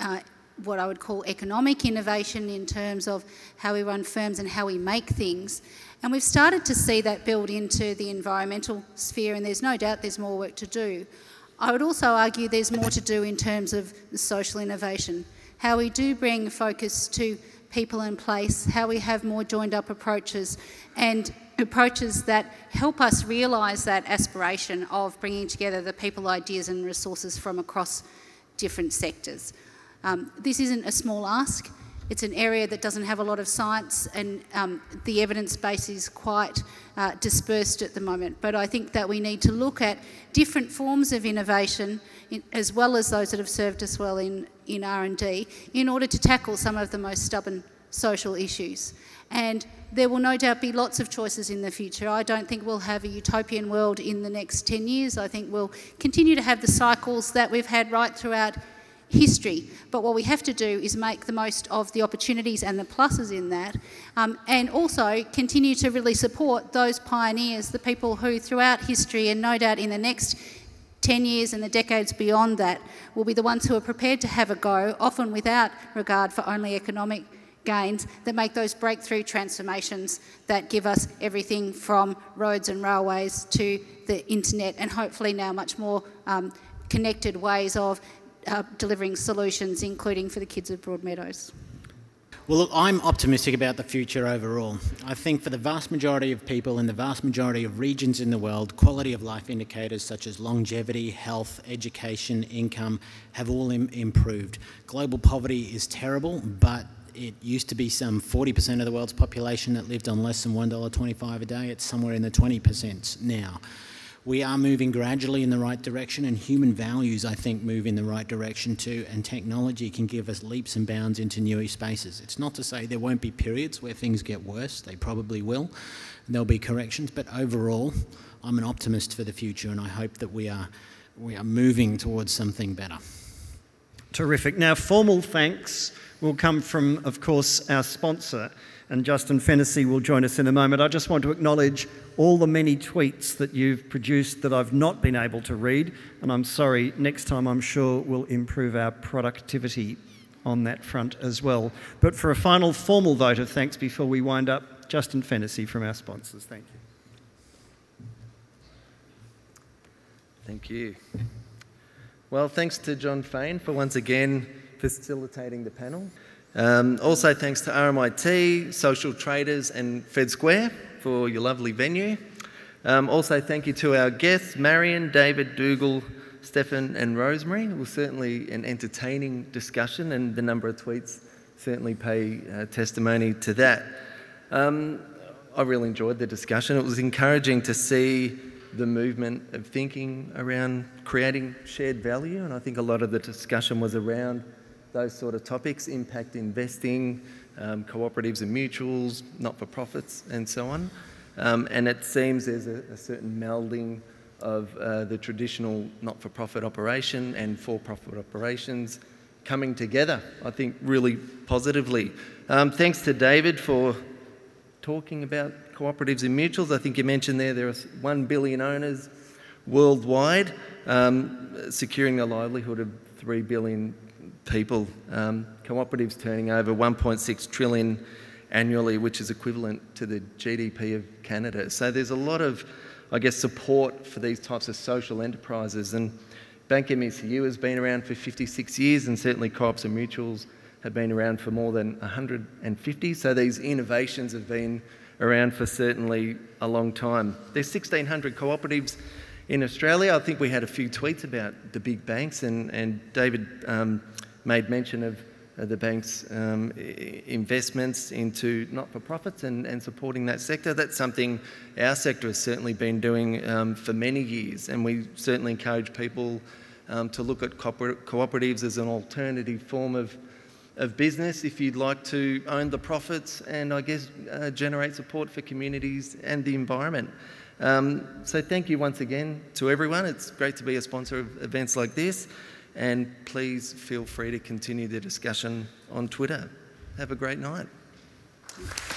what I would call economic innovation in terms of how we run firms and how we make things. And we've started to see that build into the environmental sphere, and there's no doubt there's more work to do. I would also argue there's more to do in terms of the social innovation, how we do bring focus to people and place, how we have more joined up approaches, and approaches that help us realise that aspiration of bringing together the people, ideas and resources from across different sectors. This isn't a small ask. It's an area that doesn't have a lot of science, and the evidence base is quite dispersed at the moment. But I think that we need to look at different forms of innovation, as well as those that have served us well in R&D, in order to tackle some of the most stubborn social issues. And there will no doubt be lots of choices in the future. I don't think we'll have a utopian world in the next 10 years. I think we'll continue to have the cycles that we've had right throughout history. But what we have to do is make the most of the opportunities and the pluses in that, and also continue to really support those pioneers, the people who throughout history, and no doubt in the next 10 years and the decades beyond that, will be the ones who are prepared to have a go, often without regard for only economic gains, that make those breakthrough transformations that give us everything from roads and railways to the internet, and hopefully now much more connected ways of delivering solutions, including for the kids of Broadmeadows. Well, look, I'm optimistic about the future overall. I think for the vast majority of people in the vast majority of regions in the world, quality of life indicators such as longevity, health, education, income have all improved. Global poverty is terrible, but it used to be some 40% of the world's population that lived on less than $1.25 a day. It's somewhere in the 20% now. We are moving gradually in the right direction, and human values, I think, move in the right direction too, and technology can give us leaps and bounds into new spaces. It's not to say there won't be periods where things get worse. They probably will. There'll be corrections, but overall, I'm an optimist for the future, and I hope that we are moving towards something better. Terrific. Now, formal thanks will come from, of course, our sponsor, and Justin Fennessy will join us in a moment. I just want to acknowledge all the many tweets that you've produced that I've not been able to read, and I'm sorry, next time I'm sure we'll improve our productivity on that front as well. But for a final formal vote of thanks before we wind up, Justin Fennessy from our sponsors. Thank you. Thank you. Well, thanks to John Fain for once again facilitating the panel. Also thanks to RMIT, Social Traders and Fed Square for your lovely venue. Also thank you to our guests, Marion, David, Dougal, Stefan and Rosemary. It was certainly an entertaining discussion, and the number of tweets certainly pay testimony to that. I really enjoyed the discussion. It was encouraging to see the movement of thinking around creating shared value, and I think a lot of the discussion was around those sort of topics: impact investing, cooperatives and mutuals, not-for-profits and so on. And it seems there's a certain melding of the traditional not-for-profit operation and for-profit operations coming together, I think, really positively. Thanks to David for talking about cooperatives and mutuals. I think you mentioned there are 1 billion owners worldwide, securing the livelihood of 3 billion people. Cooperatives turning over 1.6 trillion annually, which is equivalent to the GDP of Canada. So there's a lot of, I guess, support for these types of social enterprises. And Bank MECU has been around for 56 years, and certainly co-ops and mutuals have been around for more than 150. So these innovations have been around for certainly a long time. There's 1,600 cooperatives in Australia. I think we had a few tweets about the big banks, and David made mention of the bank's investments into not-for-profits and supporting that sector. That's something our sector has certainly been doing for many years, and we certainly encourage people to look at cooperatives as an alternative form of business if you'd like to own the profits and, I guess, generate support for communities and the environment. So thank you once again to everyone. It's great to be a sponsor of events like this, and please feel free to continue the discussion on Twitter. Have a great night.